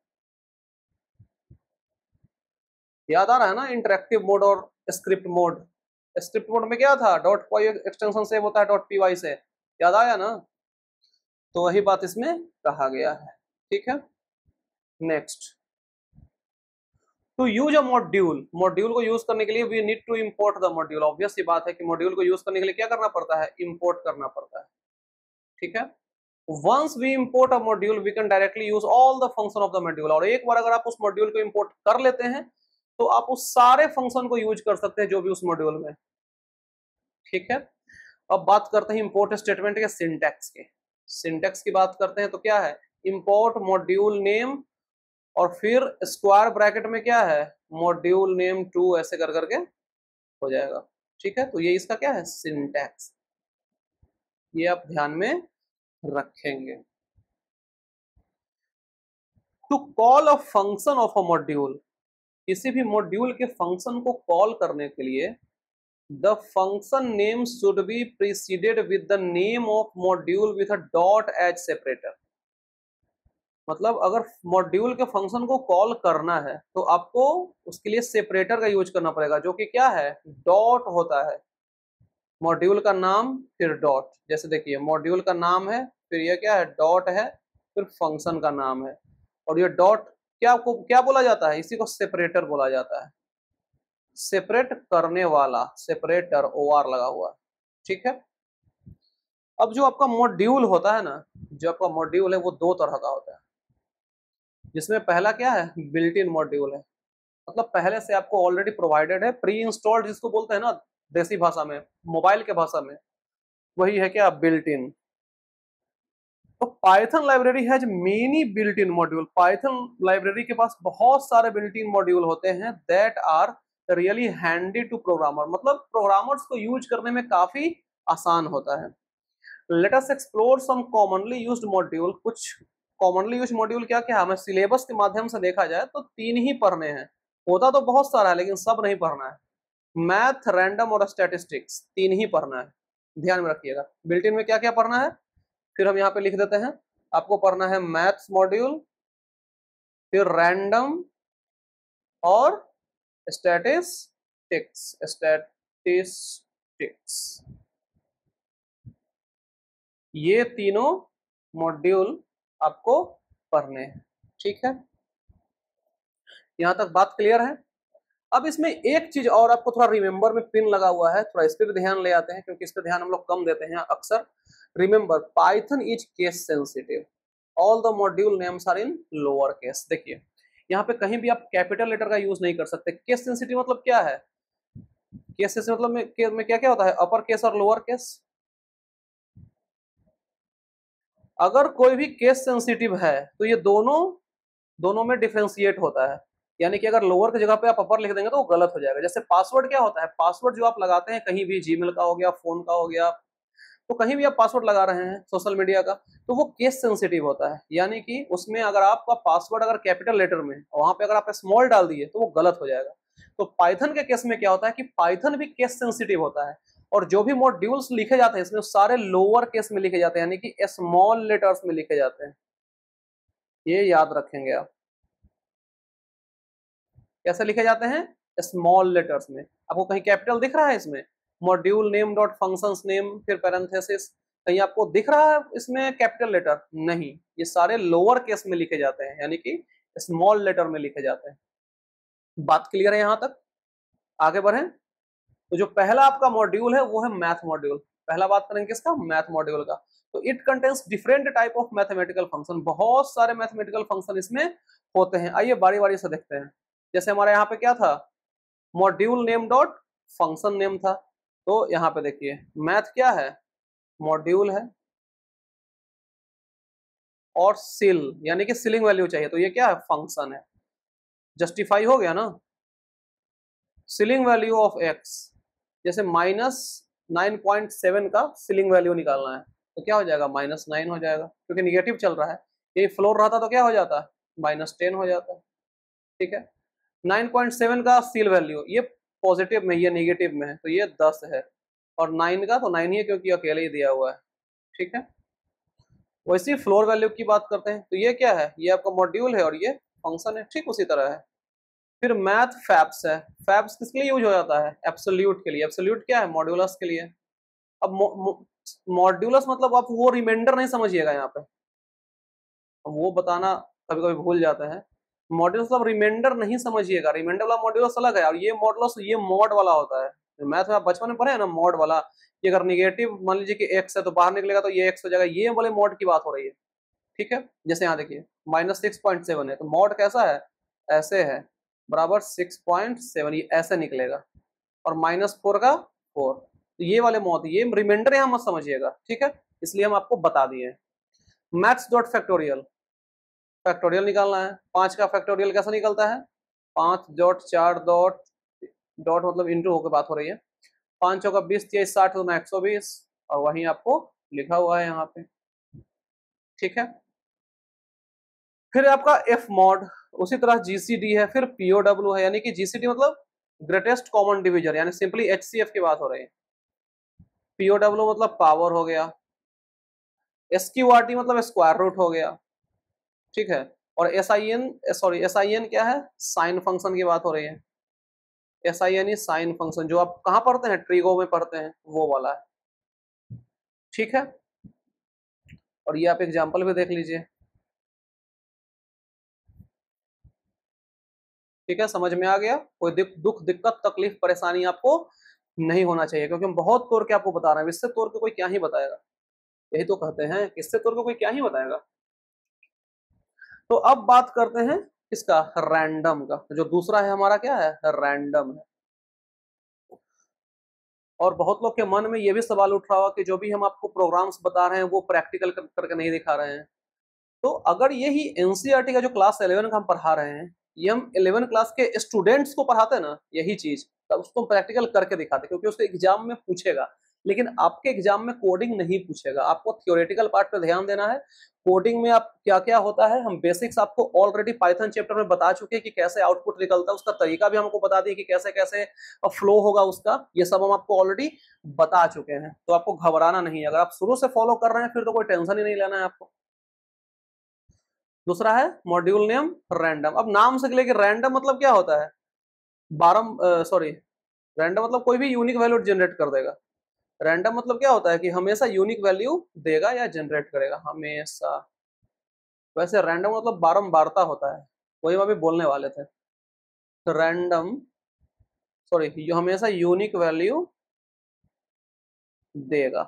याद आ रहा है ना, इंटरेक्टिव मोड और स्क्रिप्ट मोड। स्क्रिप्ट मोड में क्या था, dot p y extension save होता है डॉट पी वाई से, याद आया ना। तो वही बात इसमें कहा गया है, ठीक है। Next, to use a module, module को यूज करने के लिए we need to import the module. Obvious सी बात है कि मॉड्यूल को यूज करने के लिए क्या करना पड़ता है, इंपोर्ट करना पड़ता है, ठीक है। Once we import a module we can directly use all the function of the module. और एक बार अगर आप उस मॉड्यूल को इंपोर्ट कर लेते हैं तो आप उस सारे फंक्शन को यूज कर सकते हैं जो भी उस मॉड्यूल में, ठीक है। अब बात करते हैं इंपोर्ट स्टेटमेंट के सिंटैक्स के। सिंटैक्स की बात करते हैं तो क्या है, इंपोर्ट मॉड्यूल नेम और फिर स्क्वायर ब्रैकेट में क्या है, मॉड्यूल नेम टू, ऐसे कर करके हो जाएगा, ठीक है। तो ये इसका क्या है, सिंटैक्स, ये आप ध्यान में रखेंगे। To call a function of a module, किसी भी मॉड्यूल के फंक्शन को कॉल करने के लिए the function name should be preceded with the name of module with a dot as separator. मतलब अगर मॉड्यूल के फंक्शन को कॉल करना है तो आपको उसके लिए सेपरेटर का यूज करना पड़ेगा, जो कि क्या है, डॉट होता है। मॉड्यूल का नाम फिर डॉट, जैसे देखिए मॉड्यूल का नाम है, फिर ये क्या है, डॉट है, फिर फंक्शन का नाम है। और ये डॉट क्या को क्या बोला जाता है, इसी को सेपरेटर बोला जाता है, सेपरेट करने वाला, सेपरेटर, ओ आर लगा हुआ, ठीक है। अब जो आपका मॉड्यूल होता है ना, जो आपका मॉड्यूल है वो दो तरह का होता है, जिसमें पहला क्या है, बिल्ट इन मॉड्यूल है। मतलब पहले से आपको ऑलरेडी प्रोवाइडेड है, प्री इंस्टॉल्ड जिसको बोलते हैं ना देसी भाषा में, मोबाइल के भाषा में, वही है क्या, बिल्ट इन। तो Python library has many built in module. Python library के पास बहुत सारे बिल्ट इन मॉड्यूल होते हैं that are really handy to programmer, मतलब प्रोग्रामर्स को यूज करने में काफी आसान होता है। Let us explore some commonly used module. कुछ कॉमनली यूज्ड मॉड्यूल क्या क्या, हमें सिलेबस के माध्यम से देखा जाए तो तीन ही पढ़ने हैं, होता तो बहुत सारा है लेकिन सब नहीं पढ़ना है। मैथ, रैंडम और स्टैटिस्टिक्स, तीन ही पढ़ना है, ध्यान में रखिएगा। बिल्ट इन में क्या क्या पढ़ना है, फिर हम यहाँ पे लिख देते हैं, आपको पढ़ना है मैथ्स मॉड्यूल, फिर रैंडम और स्टैटिस्टिक्स स्टैटिस्टिक्स ये तीनों मॉड्यूल आपको पढ़ने हैं, ठीक है। यहां तक बात क्लियर है। अब इसमें एक चीज और आपको थोड़ा रिमेंबर में पिन लगा हुआ है, थोड़ा इस पे भी ध्यान ले आते हैं क्योंकि इस पे ध्यान हम लोग कम देते हैं अक्सर। Remember, Python is case sensitive, all the module names are in lower case. देखिए यहाँ पे कहीं भी आप कैपिटल लेटर का यूज नहीं कर सकते। केस सेंसिटिव मतलब क्या है, केस सेंसिटिव मतलब में, के, में क्या क्या होता है, अपर केस और लोअर केस। अगर कोई भी केस सेंसिटिव है तो ये दोनों दोनों में डिफरेंशिएट होता है, यानी कि अगर लोअर की जगह पे आप अपर लिख देंगे तो वो गलत हो जाएगा। जैसे पासवर्ड क्या होता है, पासवर्ड जो आप लगाते हैं कहीं भी, जीमेल का हो गया, फोन का हो गया, तो कहीं भी आप पासवर्ड लगा रहे हैं सोशल मीडिया का, तो वो केस सेंसिटिव होता है। यानी कि उसमें अगर आपका पासवर्ड अगर कैपिटल लेटर में, वहां पे अगर आप स्मॉल डाल दिए तो वो गलत हो जाएगा। तो पाइथन के केस में क्या होता है कि पाइथन भी केस सेंसिटिव होता है। और जो भी मॉड्यूल्स लिखे जाते हैं इसमें सारे लोअर केस में लिखे जाते हैं, यानी कि स्मॉल लेटर्स में लिखे जाते हैं। ये याद रखेंगे आप। कैसे लिखे जाते हैं? स्मॉल लेटर्स में। आपको कहीं कैपिटल दिख रहा है इसमें? Module name dot functions name फिर पैरेंथेसिस, कहीं आपको दिख रहा है इसमें कैपिटल लेटर? नहीं, ये सारे लोअर केस में लिखे जाते हैं, यानी कि स्मॉल लेटर में लिखे जाते हैं। बात क्लियर है यहां तक? आगे बढ़ें। तो जो पहला आपका मॉड्यूल है वो है मैथ मॉड्यूल। पहला बात करेंगे किसका? मैथ मॉड्यूल का। तो it contains different type of mathematical function, बहुत सारे मैथमेटिकल फंक्शन इसमें होते हैं। आइए बारी बारी से देखते हैं। जैसे हमारे यहाँ पे क्या था? Module name dot function name था। तो यहाँ पे देखिए मैथ क्या है? मॉड्यूल है, और सिल यानी कि सीलिंग वैल्यू चाहिए, तो ये क्या है? फंक्शन है। जस्टिफाई हो गया ना? सीलिंग वैल्यू ऑफ एक्स, जैसे माइनस नाइन पॉइंट सेवन का सीलिंग वैल्यू निकालना है, तो क्या हो जाएगा? माइनस नाइन हो जाएगा, क्योंकि निगेटिव चल रहा है। ये फ्लोर रहता तो क्या हो जाता? माइनस टेन हो जाता। ठीक है। नाइन पॉइंट सेवन का सील वैल्यू, ये पॉजिटिव में, ये निगेटिव में है, तो ये दस है। और नाइन का तो नाइन ही है क्योंकि अकेले ही दिया हुआ है। ठीक है। वैसे फ्लोर वैल्यू की बात करते हैं, तो ये क्या है? ये आपका मॉड्यूल है और ये फंक्शन है। ठीक उसी तरह है। फिर मैथ फैब्स है। फैब्स किसके लिए यूज हो जाता है? एब्सोल्यूट के लिए। एब्सोल्यूट क्या है? मॉड्यूलस के लिए। अब मॉड्यूलस मतलब आप वो रिमाइंडर नहीं समझिएगा यहाँ पे, वो बताना कभी कभी भूल जाते हैं। मॉड्यूलस मतलब रिमाइंडर नहीं समझिएगा, रिमाइंडर वाला मॉड्यूलस अलग है, और ये मॉड्यूलस ये मॉड वाला होता है। मैथ में आप बचपन में पढ़े हैं ना, मॉड वाला, कि अगर निगेटिव मान लीजिए कि एक्स है तो बाहर निकलेगा तो ये एक्स हो जाएगा, ये वाले मॉड की बात हो रही है। ठीक है। जैसे यहाँ देखिए माइनस सिक्स पॉइंट सेवन है, तो मॉड कैसा है? ऐसे है, बराबर सिक्स पॉइंट सेवन, ये ऐसे निकलेगा, और माइनस फोर का फोर, तो ये वाले मॉड, ये रिमाइंडर यहाँ मत समझिएगा। ठीक है, इसलिए हम आपको बता दिए। मैथ्स डॉट फैक्टोरियल, फैक्टोरियल निकालना है। पांच का फैक्टोरियल कैसा निकलता है? पांच डॉट चार डॉट डॉट मतलब इंटू होकर बात हो रही है। पांच का बीस, तेईस, साठ, तो एक सौ बीस, और वहीं आपको लिखा हुआ है यहाँ पे। ठीक है। फिर आपका एफ मॉड, उसी तरह जीसीडी है, फिर पीओडब्ल्यू है, यानी कि जीसीडी मतलब ग्रेटेस्ट कॉमन डिविजन, यानी सिंपली एचसीएफ की बात हो रही है। पीओडब्ल्यू मतलब पावर हो गया। एसक्यूआरटी मतलब स्क्वायर रूट हो गया। ठीक है। और S I N sorry S I N क्या है? साइन फंक्शन की बात हो रही है। S I N E sine function, जो आप कहाँ पढ़ते हैं? ट्रिगो में पढ़ते हैं, वो वाला है। ठीक है। और ये आप एग्जाम्पल भी देख लीजिए। ठीक है, समझ में आ गया? कोई दुख दिक्कत तकलीफ परेशानी आपको नहीं होना चाहिए, क्योंकि हम बहुत तोड़ के आपको बता रहे हैं। इससे तोड़ के कोई क्या ही बताएगा, यही तो कहते हैं, इससे तोड़ के कोई क्या ही बताएगा। तो अब बात करते हैं इसका, रैंडम का। जो दूसरा है हमारा क्या है? रैंडम है। और बहुत लोग के मन में ये भी सवाल उठ रहा होगा कि जो भी हम आपको प्रोग्राम्स बता रहे हैं वो प्रैक्टिकल करके नहीं दिखा रहे हैं। तो अगर यही एनसीईआरटी का जो क्लास इलेवन का हम पढ़ा रहे हैं, ये हम इलेवन क्लास के स्टूडेंट्स को पढ़ाते हैं ना, यही चीज, तब उसको प्रैक्टिकल करके दिखाते, क्योंकि उसको एग्जाम में पूछेगा। लेकिन आपके एग्जाम में कोडिंग नहीं पूछेगा, आपको थियोरेटिकल पार्ट पे ध्यान देना है। कोडिंग में आप क्या क्या होता है, हम बेसिक्स आपको ऑलरेडी पाइथन चैप्टर में बता चुके हैं कि कैसे आउटपुट निकलता है, उसका तरीका भी हमको बता दिए कि कैसे कैसे फ्लो होगा उसका, ये सब हम आपको ऑलरेडी बता चुके हैं। तो आपको घबराना नहीं है, अगर आप शुरू से फॉलो कर रहे हैं फिर तो कोई टेंशन ही नहीं लेना है आपको। दूसरा है मॉड्यूल नेम रैंडम। अब नाम से लेके रैंडम मतलब क्या होता है? बारम सॉरी रैंडम मतलब कोई भी यूनिक वैल्यू जनरेट कर देगा। रैंडम मतलब क्या होता है? कि हमेशा यूनिक वैल्यू देगा या जनरेट करेगा, हमेशा। वैसे रैंडम मतलब बारंबारता होता है, वही हम अभी बोलने वाले थे। तो रैंडम सॉरी जो हमेशा यूनिक वैल्यू देगा,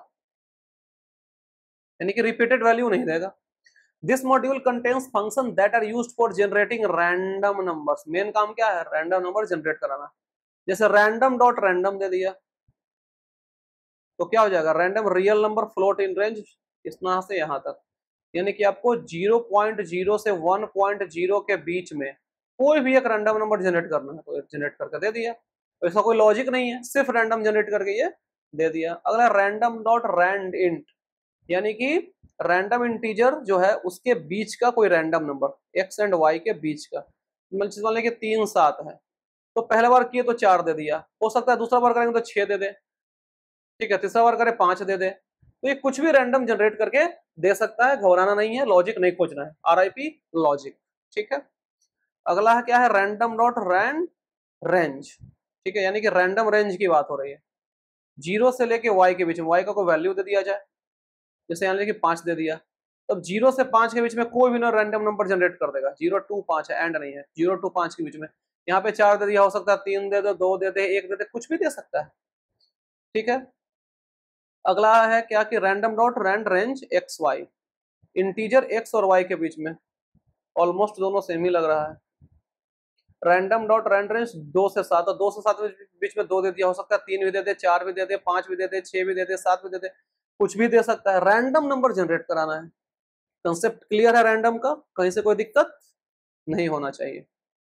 यानी कि रिपीटेड वैल्यू नहीं देगा। This module contains function that are used for generating random numbers. Main काम क्या है? रैंडम नंबर जनरेट कराना। जैसे रैंडम डॉट रैंडम दे दिया तो क्या हो जाएगा? Random real number float in range, इस तरह से यहां तक, यानी कि आपको ज़ीरो पॉइंट ज़ीरो से वन पॉइंट ज़ीरो के बीच में कोई भी एक रैंडम नंबर जनरेट करना है तो जनरेट करके दे दिया। तो ऐसा कोई लॉजिक नहीं है, सिर्फ रैंडम जनरेट करके ये दे दिया। अगला रैंडम डॉट रैंड इंट, यानी कि रैंडम इंटीजर जो है उसके बीच का कोई random number, x and y के बीच का। मान लें कि तीन सात है, तो पहले बार किए तो चार दे दिया, हो सकता है दूसरा बार करेंगे तो छह दे दे। ठीक है, तीसरा बार करे पांच दे दे, तो ये कुछ भी रैंडम जनरेट करके दे सकता है, घबराना नहीं है, लॉजिक नहीं खोजना है, आर आई पी लॉजिक। ठीक है, अगला है क्या है, रैंडम डॉट रैंड रेंज। ठीक है, यानी कि रैंडम रेंज की बात हो रही है, जीरो से लेके वाई के बीच में, वाई का कोई वैल्यू दे दिया जाए, जैसे यहाँ लेके पांच दे दिया, तब जीरो से पांच के बीच में कोई भी ना रैंडम नंबर जनरेट कर देगा, जीरो टू पांच है, एंड नहीं है, जीरो टू पांच के बीच में, यहाँ पे चार दे दिया, हो सकता है तीन दे दे, दो दे दे, एक दे दे, कुछ भी दे सकता है। ठीक है, अगला है क्या कि random dot rand range x y, integer x और वाई के बीच में, ऑलमोस्ट दोनों सेम ही लग रहा है। रैंडम डॉट रैंड रेंज दो से सात, दो से सात के बीच में दो दे दिया, हो सकता है तीन भी दे दे, चार भी दे दे, पांच भी दे दे, छह भी दे दे, सात भी दे दे, कुछ भी दे सकता है, रैंडम नंबर जनरेट कराना है। कंसेप्ट क्लियर है रैंडम का, कहीं से कोई दिक्कत नहीं होना चाहिए।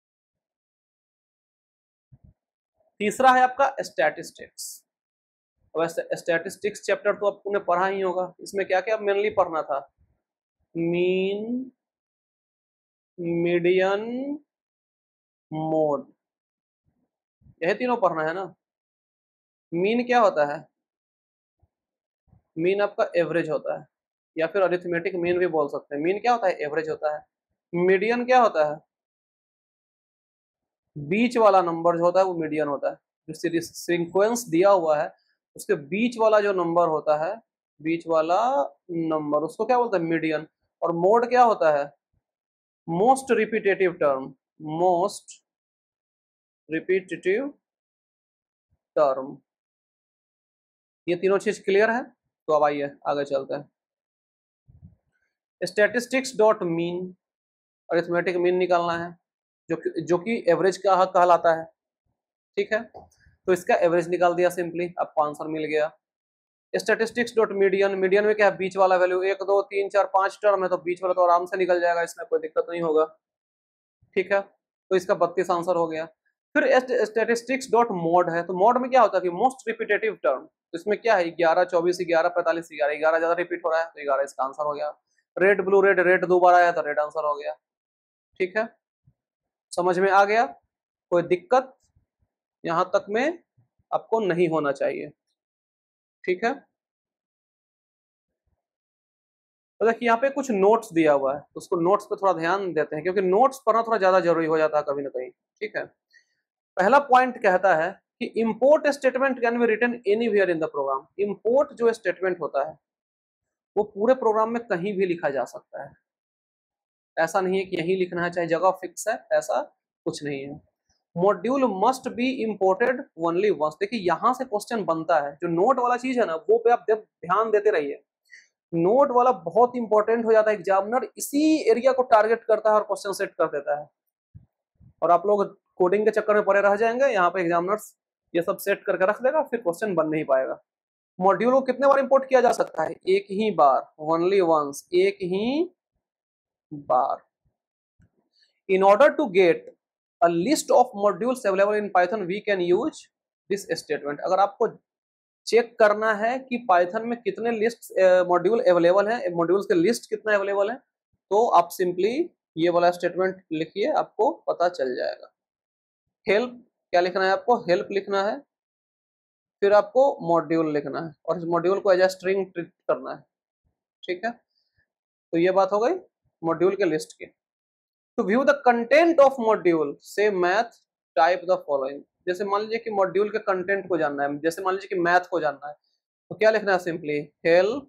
तीसरा है आपका स्टैटिस्टिक्स। वैसे स्टैटिस्टिक्स चैप्टर तो आपने पढ़ा ही होगा, इसमें क्या क्या मेनली पढ़ना था, मीन, मीडियन, मोड, यही तीनों पढ़ना है ना। मीन क्या होता है, मीन आपका एवरेज होता है, या फिर अरिथमेटिक मीन भी बोल सकते हैं। मीन क्या होता है, एवरेज होता है। मीडियन क्या होता है, बीच वाला नंबर जो होता है वो मीडियन होता है, जो सीक्वेंस दिया हुआ है उसके बीच वाला जो नंबर होता है, बीच वाला नंबर, उसको क्या बोलते हैं, मीडियन। और मोड क्या होता है, most repetitive term, most repetitive term. ये तीनों चीज क्लियर है, तो अब आइए आगे चलते हैं। Statistics dot mean, arithmetic mean निकालना है, जो कि जो कि एवरेज का कहलाता है। ठीक है, तो इसका एवरेज निकाल दिया सिंपली, आपको आंसर मिल गया। स्टैटिस्टिक्स डॉट मीडियन, मीडियन में क्या है, बीच वाला वैल्यू, एक दो तीन चार पांच टर्म है तो बीच वाला तो आराम से निकल जाएगा, इसमें कोई दिक्कत नहीं होगा। ठीक है, तो इसका बत्तीस आंसर हो गया। फिर स्टैटिस्टिक्स डॉट मोड है, तो मोड में क्या होता है कि मोस्ट रिपीटेटिव टर्म, तो इसमें क्या है, ग्यारह, चौबीस, ग्यारह, पैंतालीस, ग्यारह, ग्यारह ज्यादा रिपीट हो रहा है, तो ग्यारह इसका आंसर हो गया। रेड ब्लू रेड, रेड दो बार आया तो रेड आंसर हो गया। ठीक है, समझ में आ गया, कोई दिक्कत यहां तक में आपको नहीं होना चाहिए। ठीक है, तो देखिए यहाँ पे कुछ नोट्स दिया हुआ है, तो उसको नोट्स पे थोड़ा ध्यान देते हैं, क्योंकि नोट्स पढ़ना थोड़ा ज्यादा जरूरी हो जाता है कभी ना कहीं। ठीक है, पहला पॉइंट कहता है कि import statement can be written anywhere in the program. Import जो स्टेटमेंट होता है वो पूरे प्रोग्राम में कहीं भी लिखा जा सकता है, ऐसा नहीं है कि यही लिखना है, चाहे जगह फिक्स है, ऐसा कुछ नहीं है। Module must be imported only once, देखिए यहाँ से क्वेश्चन बनता है, जो नोट वाला चीज है ना वो पे आप ध्यान देते रहिए, नोट वाला बहुत इंपॉर्टेंट हो जाता है, एग्जामिनर इसी एरिया को टारगेट करता है और क्वेश्चन सेट कर देता है, और आप लोग कोडिंग के चक्कर में पड़े रह जाएंगे, यहाँ पे एग्जामिनर्स ये सब सेट करके रख देगा, फिर क्वेश्चन बन नहीं पाएगा। मॉड्यूल को कितने बार इंपोर्ट किया जा सकता है, एक ही बार, ओनली वंस, एक ही बार। In order to get a list of modules available in Python we can use this statement. अगर आपको चेक करना है कि पाइथन में कितने लिस्ट मॉड्यूल अवेलेबल हैं, मॉड्यूल्स के लिस्ट कितना अवेलेबल है, तो आप सिंपली ये वाला स्टेटमेंट लिखिए, आपको पता चल जाएगा। हेल्प क्या लिखना है आपको, हेल्प लिखना है, फिर आपको मॉड्यूल लिखना है, और इस मॉड्यूल को एज ए स्ट्रिंग ट्रीट करना है। ठीक है, तो ये बात हो गई मॉड्यूल के लिस्ट की। To view the content of module say math type the following, जैसे मान लीजिए कि मॉड्यूल के कंटेंट को जानना है, जैसे मान लीजिए कि मैथ को जानना है, तो क्या लिखना है, सिंपली हेल्प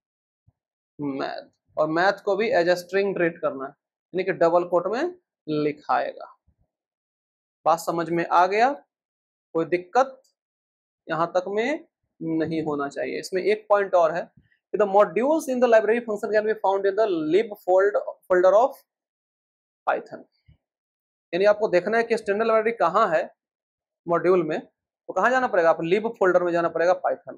मैथ, और मैथ को भी एज ए स्ट्रिंग ट्रीट करना है, यानी कि डबल कोट में लिखाएगा। बात समझ में आ गया, कोई दिक्कत यहां तक में नहीं होना चाहिए। इसमें एक पॉइंट और है कि the modules in the library function can be found in the lib fold folder of Python, यानी आपको देखना है कि स्टैंडर्ड लाइब्रेरी कहाँ है मॉड्यूल में, तो कहाँ जाना पड़ेगा, आप लिब फोल्डर में जाना पड़ेगा पाइथन।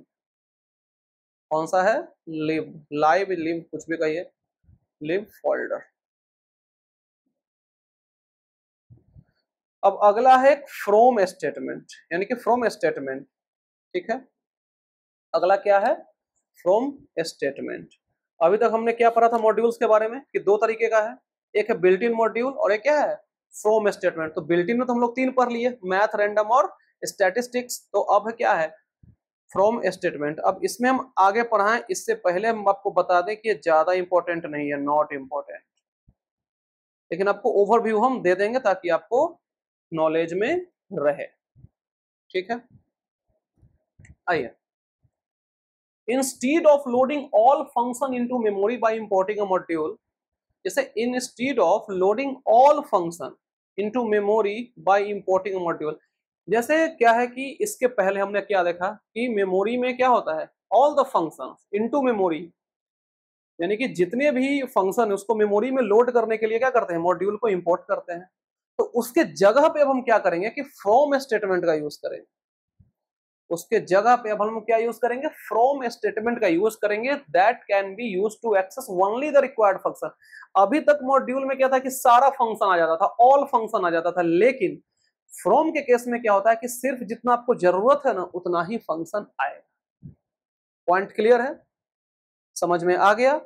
कौन सा है, लिब, लाइव, लिब, कुछ भी कहिए, लिब फोल्डर। अब अगला है फ्रॉम स्टेटमेंट, यानी कि फ्रॉम स्टेटमेंट। ठीक है, अगला क्या है, फ्रॉम स्टेटमेंट। अभी तक हमने क्या पढ़ा था मॉड्यूल्स के बारे में, कि दो तरीके का है, एक है बिल्ट इन मॉड्यूल और एक क्या है, फ्रॉम स्टेटमेंट। तो बिल्ट इन में तो हम लोग तीन पढ़ लिए, मैथ, रैंडम और स्टैटिस्टिक्स। तो अब क्या है, फ्रॉम स्टेटमेंट। अब इसमें हम आगे पढ़ाएं इससे पहले हम आपको बता दें कि ये ज्यादा इंपॉर्टेंट नहीं है, नॉट इंपॉर्टेंट, लेकिन आपको ओवरव्यू हम दे देंगे ताकि आपको नॉलेज में रहे। ठीक है, आइए। Instead of loading all function into memory by importing a module, जैसे instead of loading all function into memory by importing a module, जैसे क्या है कि इसके पहले हमने क्या देखा कि मेमोरी में क्या होता है, all the functions into memory, यानी कि जितने भी फंक्शन है उसको मेमोरी में लोड करने के लिए क्या करते हैं, मॉड्यूल को इंपोर्ट करते हैं। तो उसके जगह पे अब हम क्या करेंगे कि फ्रॉम स्टेटमेंट का यूज करेंगे। उसके जगह पे अब हम क्या यूज करेंगे, फ्रॉम स्टेटमेंट का यूज करेंगे, that can be use to access only the required function. अभी तक मॉड्यूल में क्या था कि सारा फंक्शन आ जाता था, ऑल फंक्शन आ जाता था, लेकिन फ्रॉम के केस में क्या होता है कि सिर्फ जितना आपको जरूरत है ना उतना ही फंक्शन आएगा। पॉइंट क्लियर है, समझ में आ गया?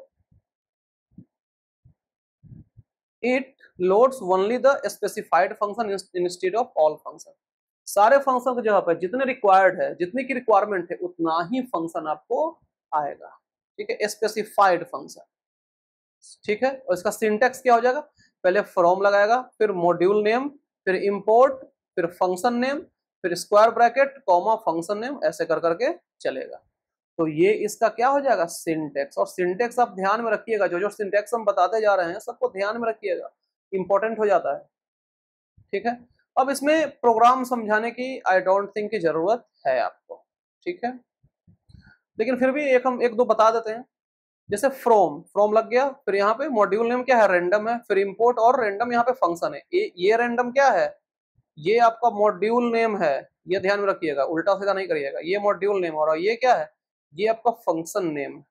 It loads only the specified function instead of all function. सारे फंक्शन की जगह पर जितने रिक्वायर्ड है, जितनी की रिक्वायरमेंट है उतना ही फंक्शन आपको आएगा। ठीक है, स्पेसिफाइड फंक्शन। ठीक है, और इसका सिंटेक्स क्या हो जाएगा, पहले फ्रॉम लगाएगा, फिर मॉड्यूल नेम, फिर इंपोर्ट, फिर फंक्शन नेम, फिर square bracket comma function name, ऐसे कर करके चलेगा। तो ये इसका क्या हो जाएगा, सिंटेक्स। और सिंटेक्स आप ध्यान में रखिएगा, जो जो सिंटेक्स हम बताते जा रहे हैं सबको ध्यान में रखिएगा, इंपॉर्टेंट हो जाता है। ठीक है, अब इसमें प्रोग्राम समझाने की आई डोंट थिंक की जरूरत है आपको। ठीक है, लेकिन फिर भी एक हम एक दो बता देते हैं। जैसे फ्रॉम, फ्रॉम लग गया, फिर यहाँ पे मॉड्यूल नेम क्या है, रैंडम है, फिर इंपोर्ट और रैंडम यहाँ पे फंक्शन है। ये ये रैंडम क्या है, ये आपका मॉड्यूल नेम है, ये ध्यान में रखिएगा, उल्टा सीधा नहीं करिएगा। ये मॉड्यूल नेम और ये क्या है, ये आपका फंक्शन नेम।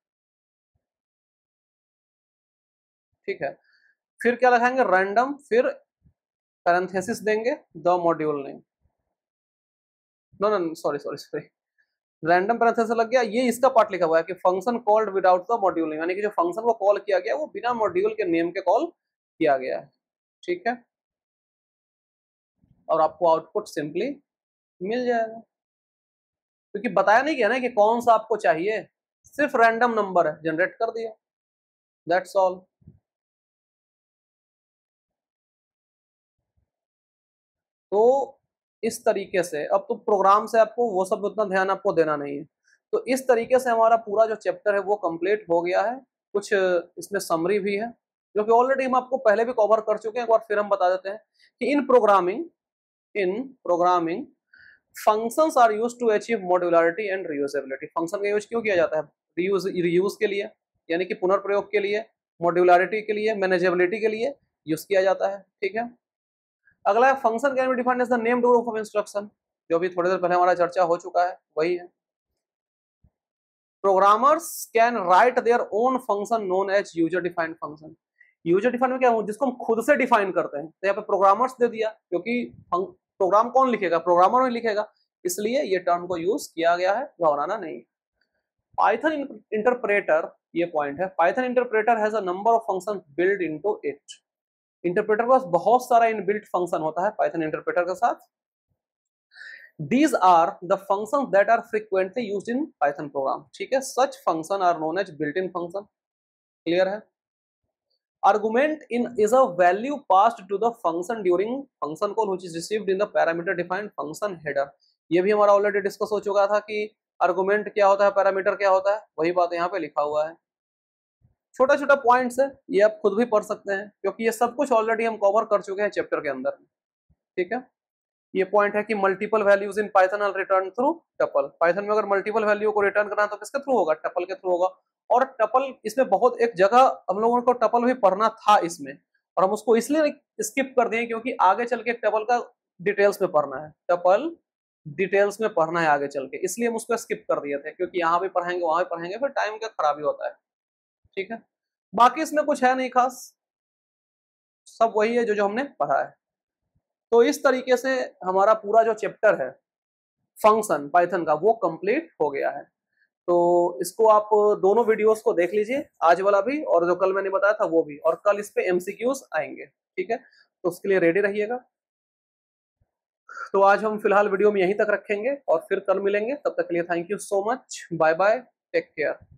ठीक है, फिर क्या लगाएंगे, रैंडम, फिर पैरेंथेसिस देंगे the module name, no no sorry sorry sorry random parenthesis लग गया। ये इसका पार्ट लिखा हुआ है कि function called without the module name, यानी कि जो फंक्शन को कॉल किया गया वो बिना मॉड्यूल के नेम के कॉल किया गया है। ठीक है, और आपको आउटपुट सिंपली मिल जाएगा, क्योंकि बताया नहीं गया ना कि कौन सा आपको चाहिए, सिर्फ रैंडम नंबर है, जनरेट कर दिया, दैट्स ऑल। तो इस तरीके से अब तो प्रोग्राम से आपको वो सब उतना ध्यान आपको देना नहीं है। तो इस तरीके से हमारा पूरा जो चैप्टर है वो कंप्लीट हो गया है। कुछ इसमें समरी भी है जो कि ऑलरेडी हम आपको पहले भी कवर कर चुके हैं, एक बार फिर हम बता देते हैं कि in programming in programming functions are used to achieve modularity and reusability. Function का यूज क्यों किया जाता है, रियूज रियूज के लिए, यानी कि पुनर्प्रयोग के लिए, मॉड्यूलरिटी के लिए, मैनेजेबिलिटी के लिए यूज किया जाता है। ठीक है, अगला है function can be defined as the named group of instruction, जो भी थोड़ी देर पहले हमारा चर्चा हो चुका है वही है। Programmers can write their own function known as user defined function. User defined में क्या है, जिसको हम खुद से डिफाइन करते हैं, तो यहाँ पे प्रोग्रामर्स दे दिया, क्योंकि प्रोग्राम कौन लिखेगा, प्रोग्रामर ही लिखेगा, इसलिए ये टर्म को यूज किया गया है, घबराना नहीं। पाइथन इंटरप्रेटर, ये पॉइंट है, Python interpreter has a number of functions build into it. Interpreter के पास बहुत सारा इनबिल्ट फंक्शन होता है पाइथन इंटरप्रेटर के साथ। These are the functions that are frequently used in Python program. ठीक है, such function are known as built-in function. Clear है? Argument in is a value passed to the function during function call which is received in the parameter defined function header. ये भी हमारा ऑलरेडी डिस्कस हो चुका था कि आर्गुमेंट क्या होता है, पैरामीटर क्या होता है, वही बात यहाँ पे लिखा हुआ है। छोटा छोटा पॉइंट्स है, ये आप खुद भी पढ़ सकते हैं, क्योंकि ये सब कुछ ऑलरेडी हम कवर कर चुके हैं चैप्टर के अंदर। ठीक है, ये पॉइंट है कि multiple values in Python are return through tuple. Python में अगर मल्टीपल वैल्यू को रिटर्न करना है तो किसके थ्रू होगा, टपल के थ्रू होगा। और टपल इसमें बहुत एक जगह हम लोगों को टपल भी पढ़ना था इसमें, और हम उसको इसलिए स्किप कर दिए क्योंकि आगे चल के टपल का डिटेल्स में पढ़ना है, टपल डिटेल्स में पढ़ना है आगे चल के, इसलिए हम उसको स्किप कर दिए थे, क्योंकि यहाँ भी पढ़ेंगे वहां भी पढ़ेंगे, फिर टाइम का खराबी होता है। ठीक है, बाकी इसमें कुछ है नहीं खास, सब वही है जो जो हमने पढ़ा है। तो इस तरीके से हमारा पूरा जो चैप्टर है फंक्शन पाइथन का वो कंप्लीट हो गया है। तो इसको आप दोनों वीडियोस को देख लीजिए, आज वाला भी और जो कल मैंने बताया था वो भी, और कल इस पे एमसीक्यूज आएंगे। ठीक है, तो उसके लिए रेडी रहिएगा। तो आज हम फिलहाल वीडियो में यहीं तक रखेंगे और फिर कल मिलेंगे। तब तक के लिए thank you so much, bye bye, take care.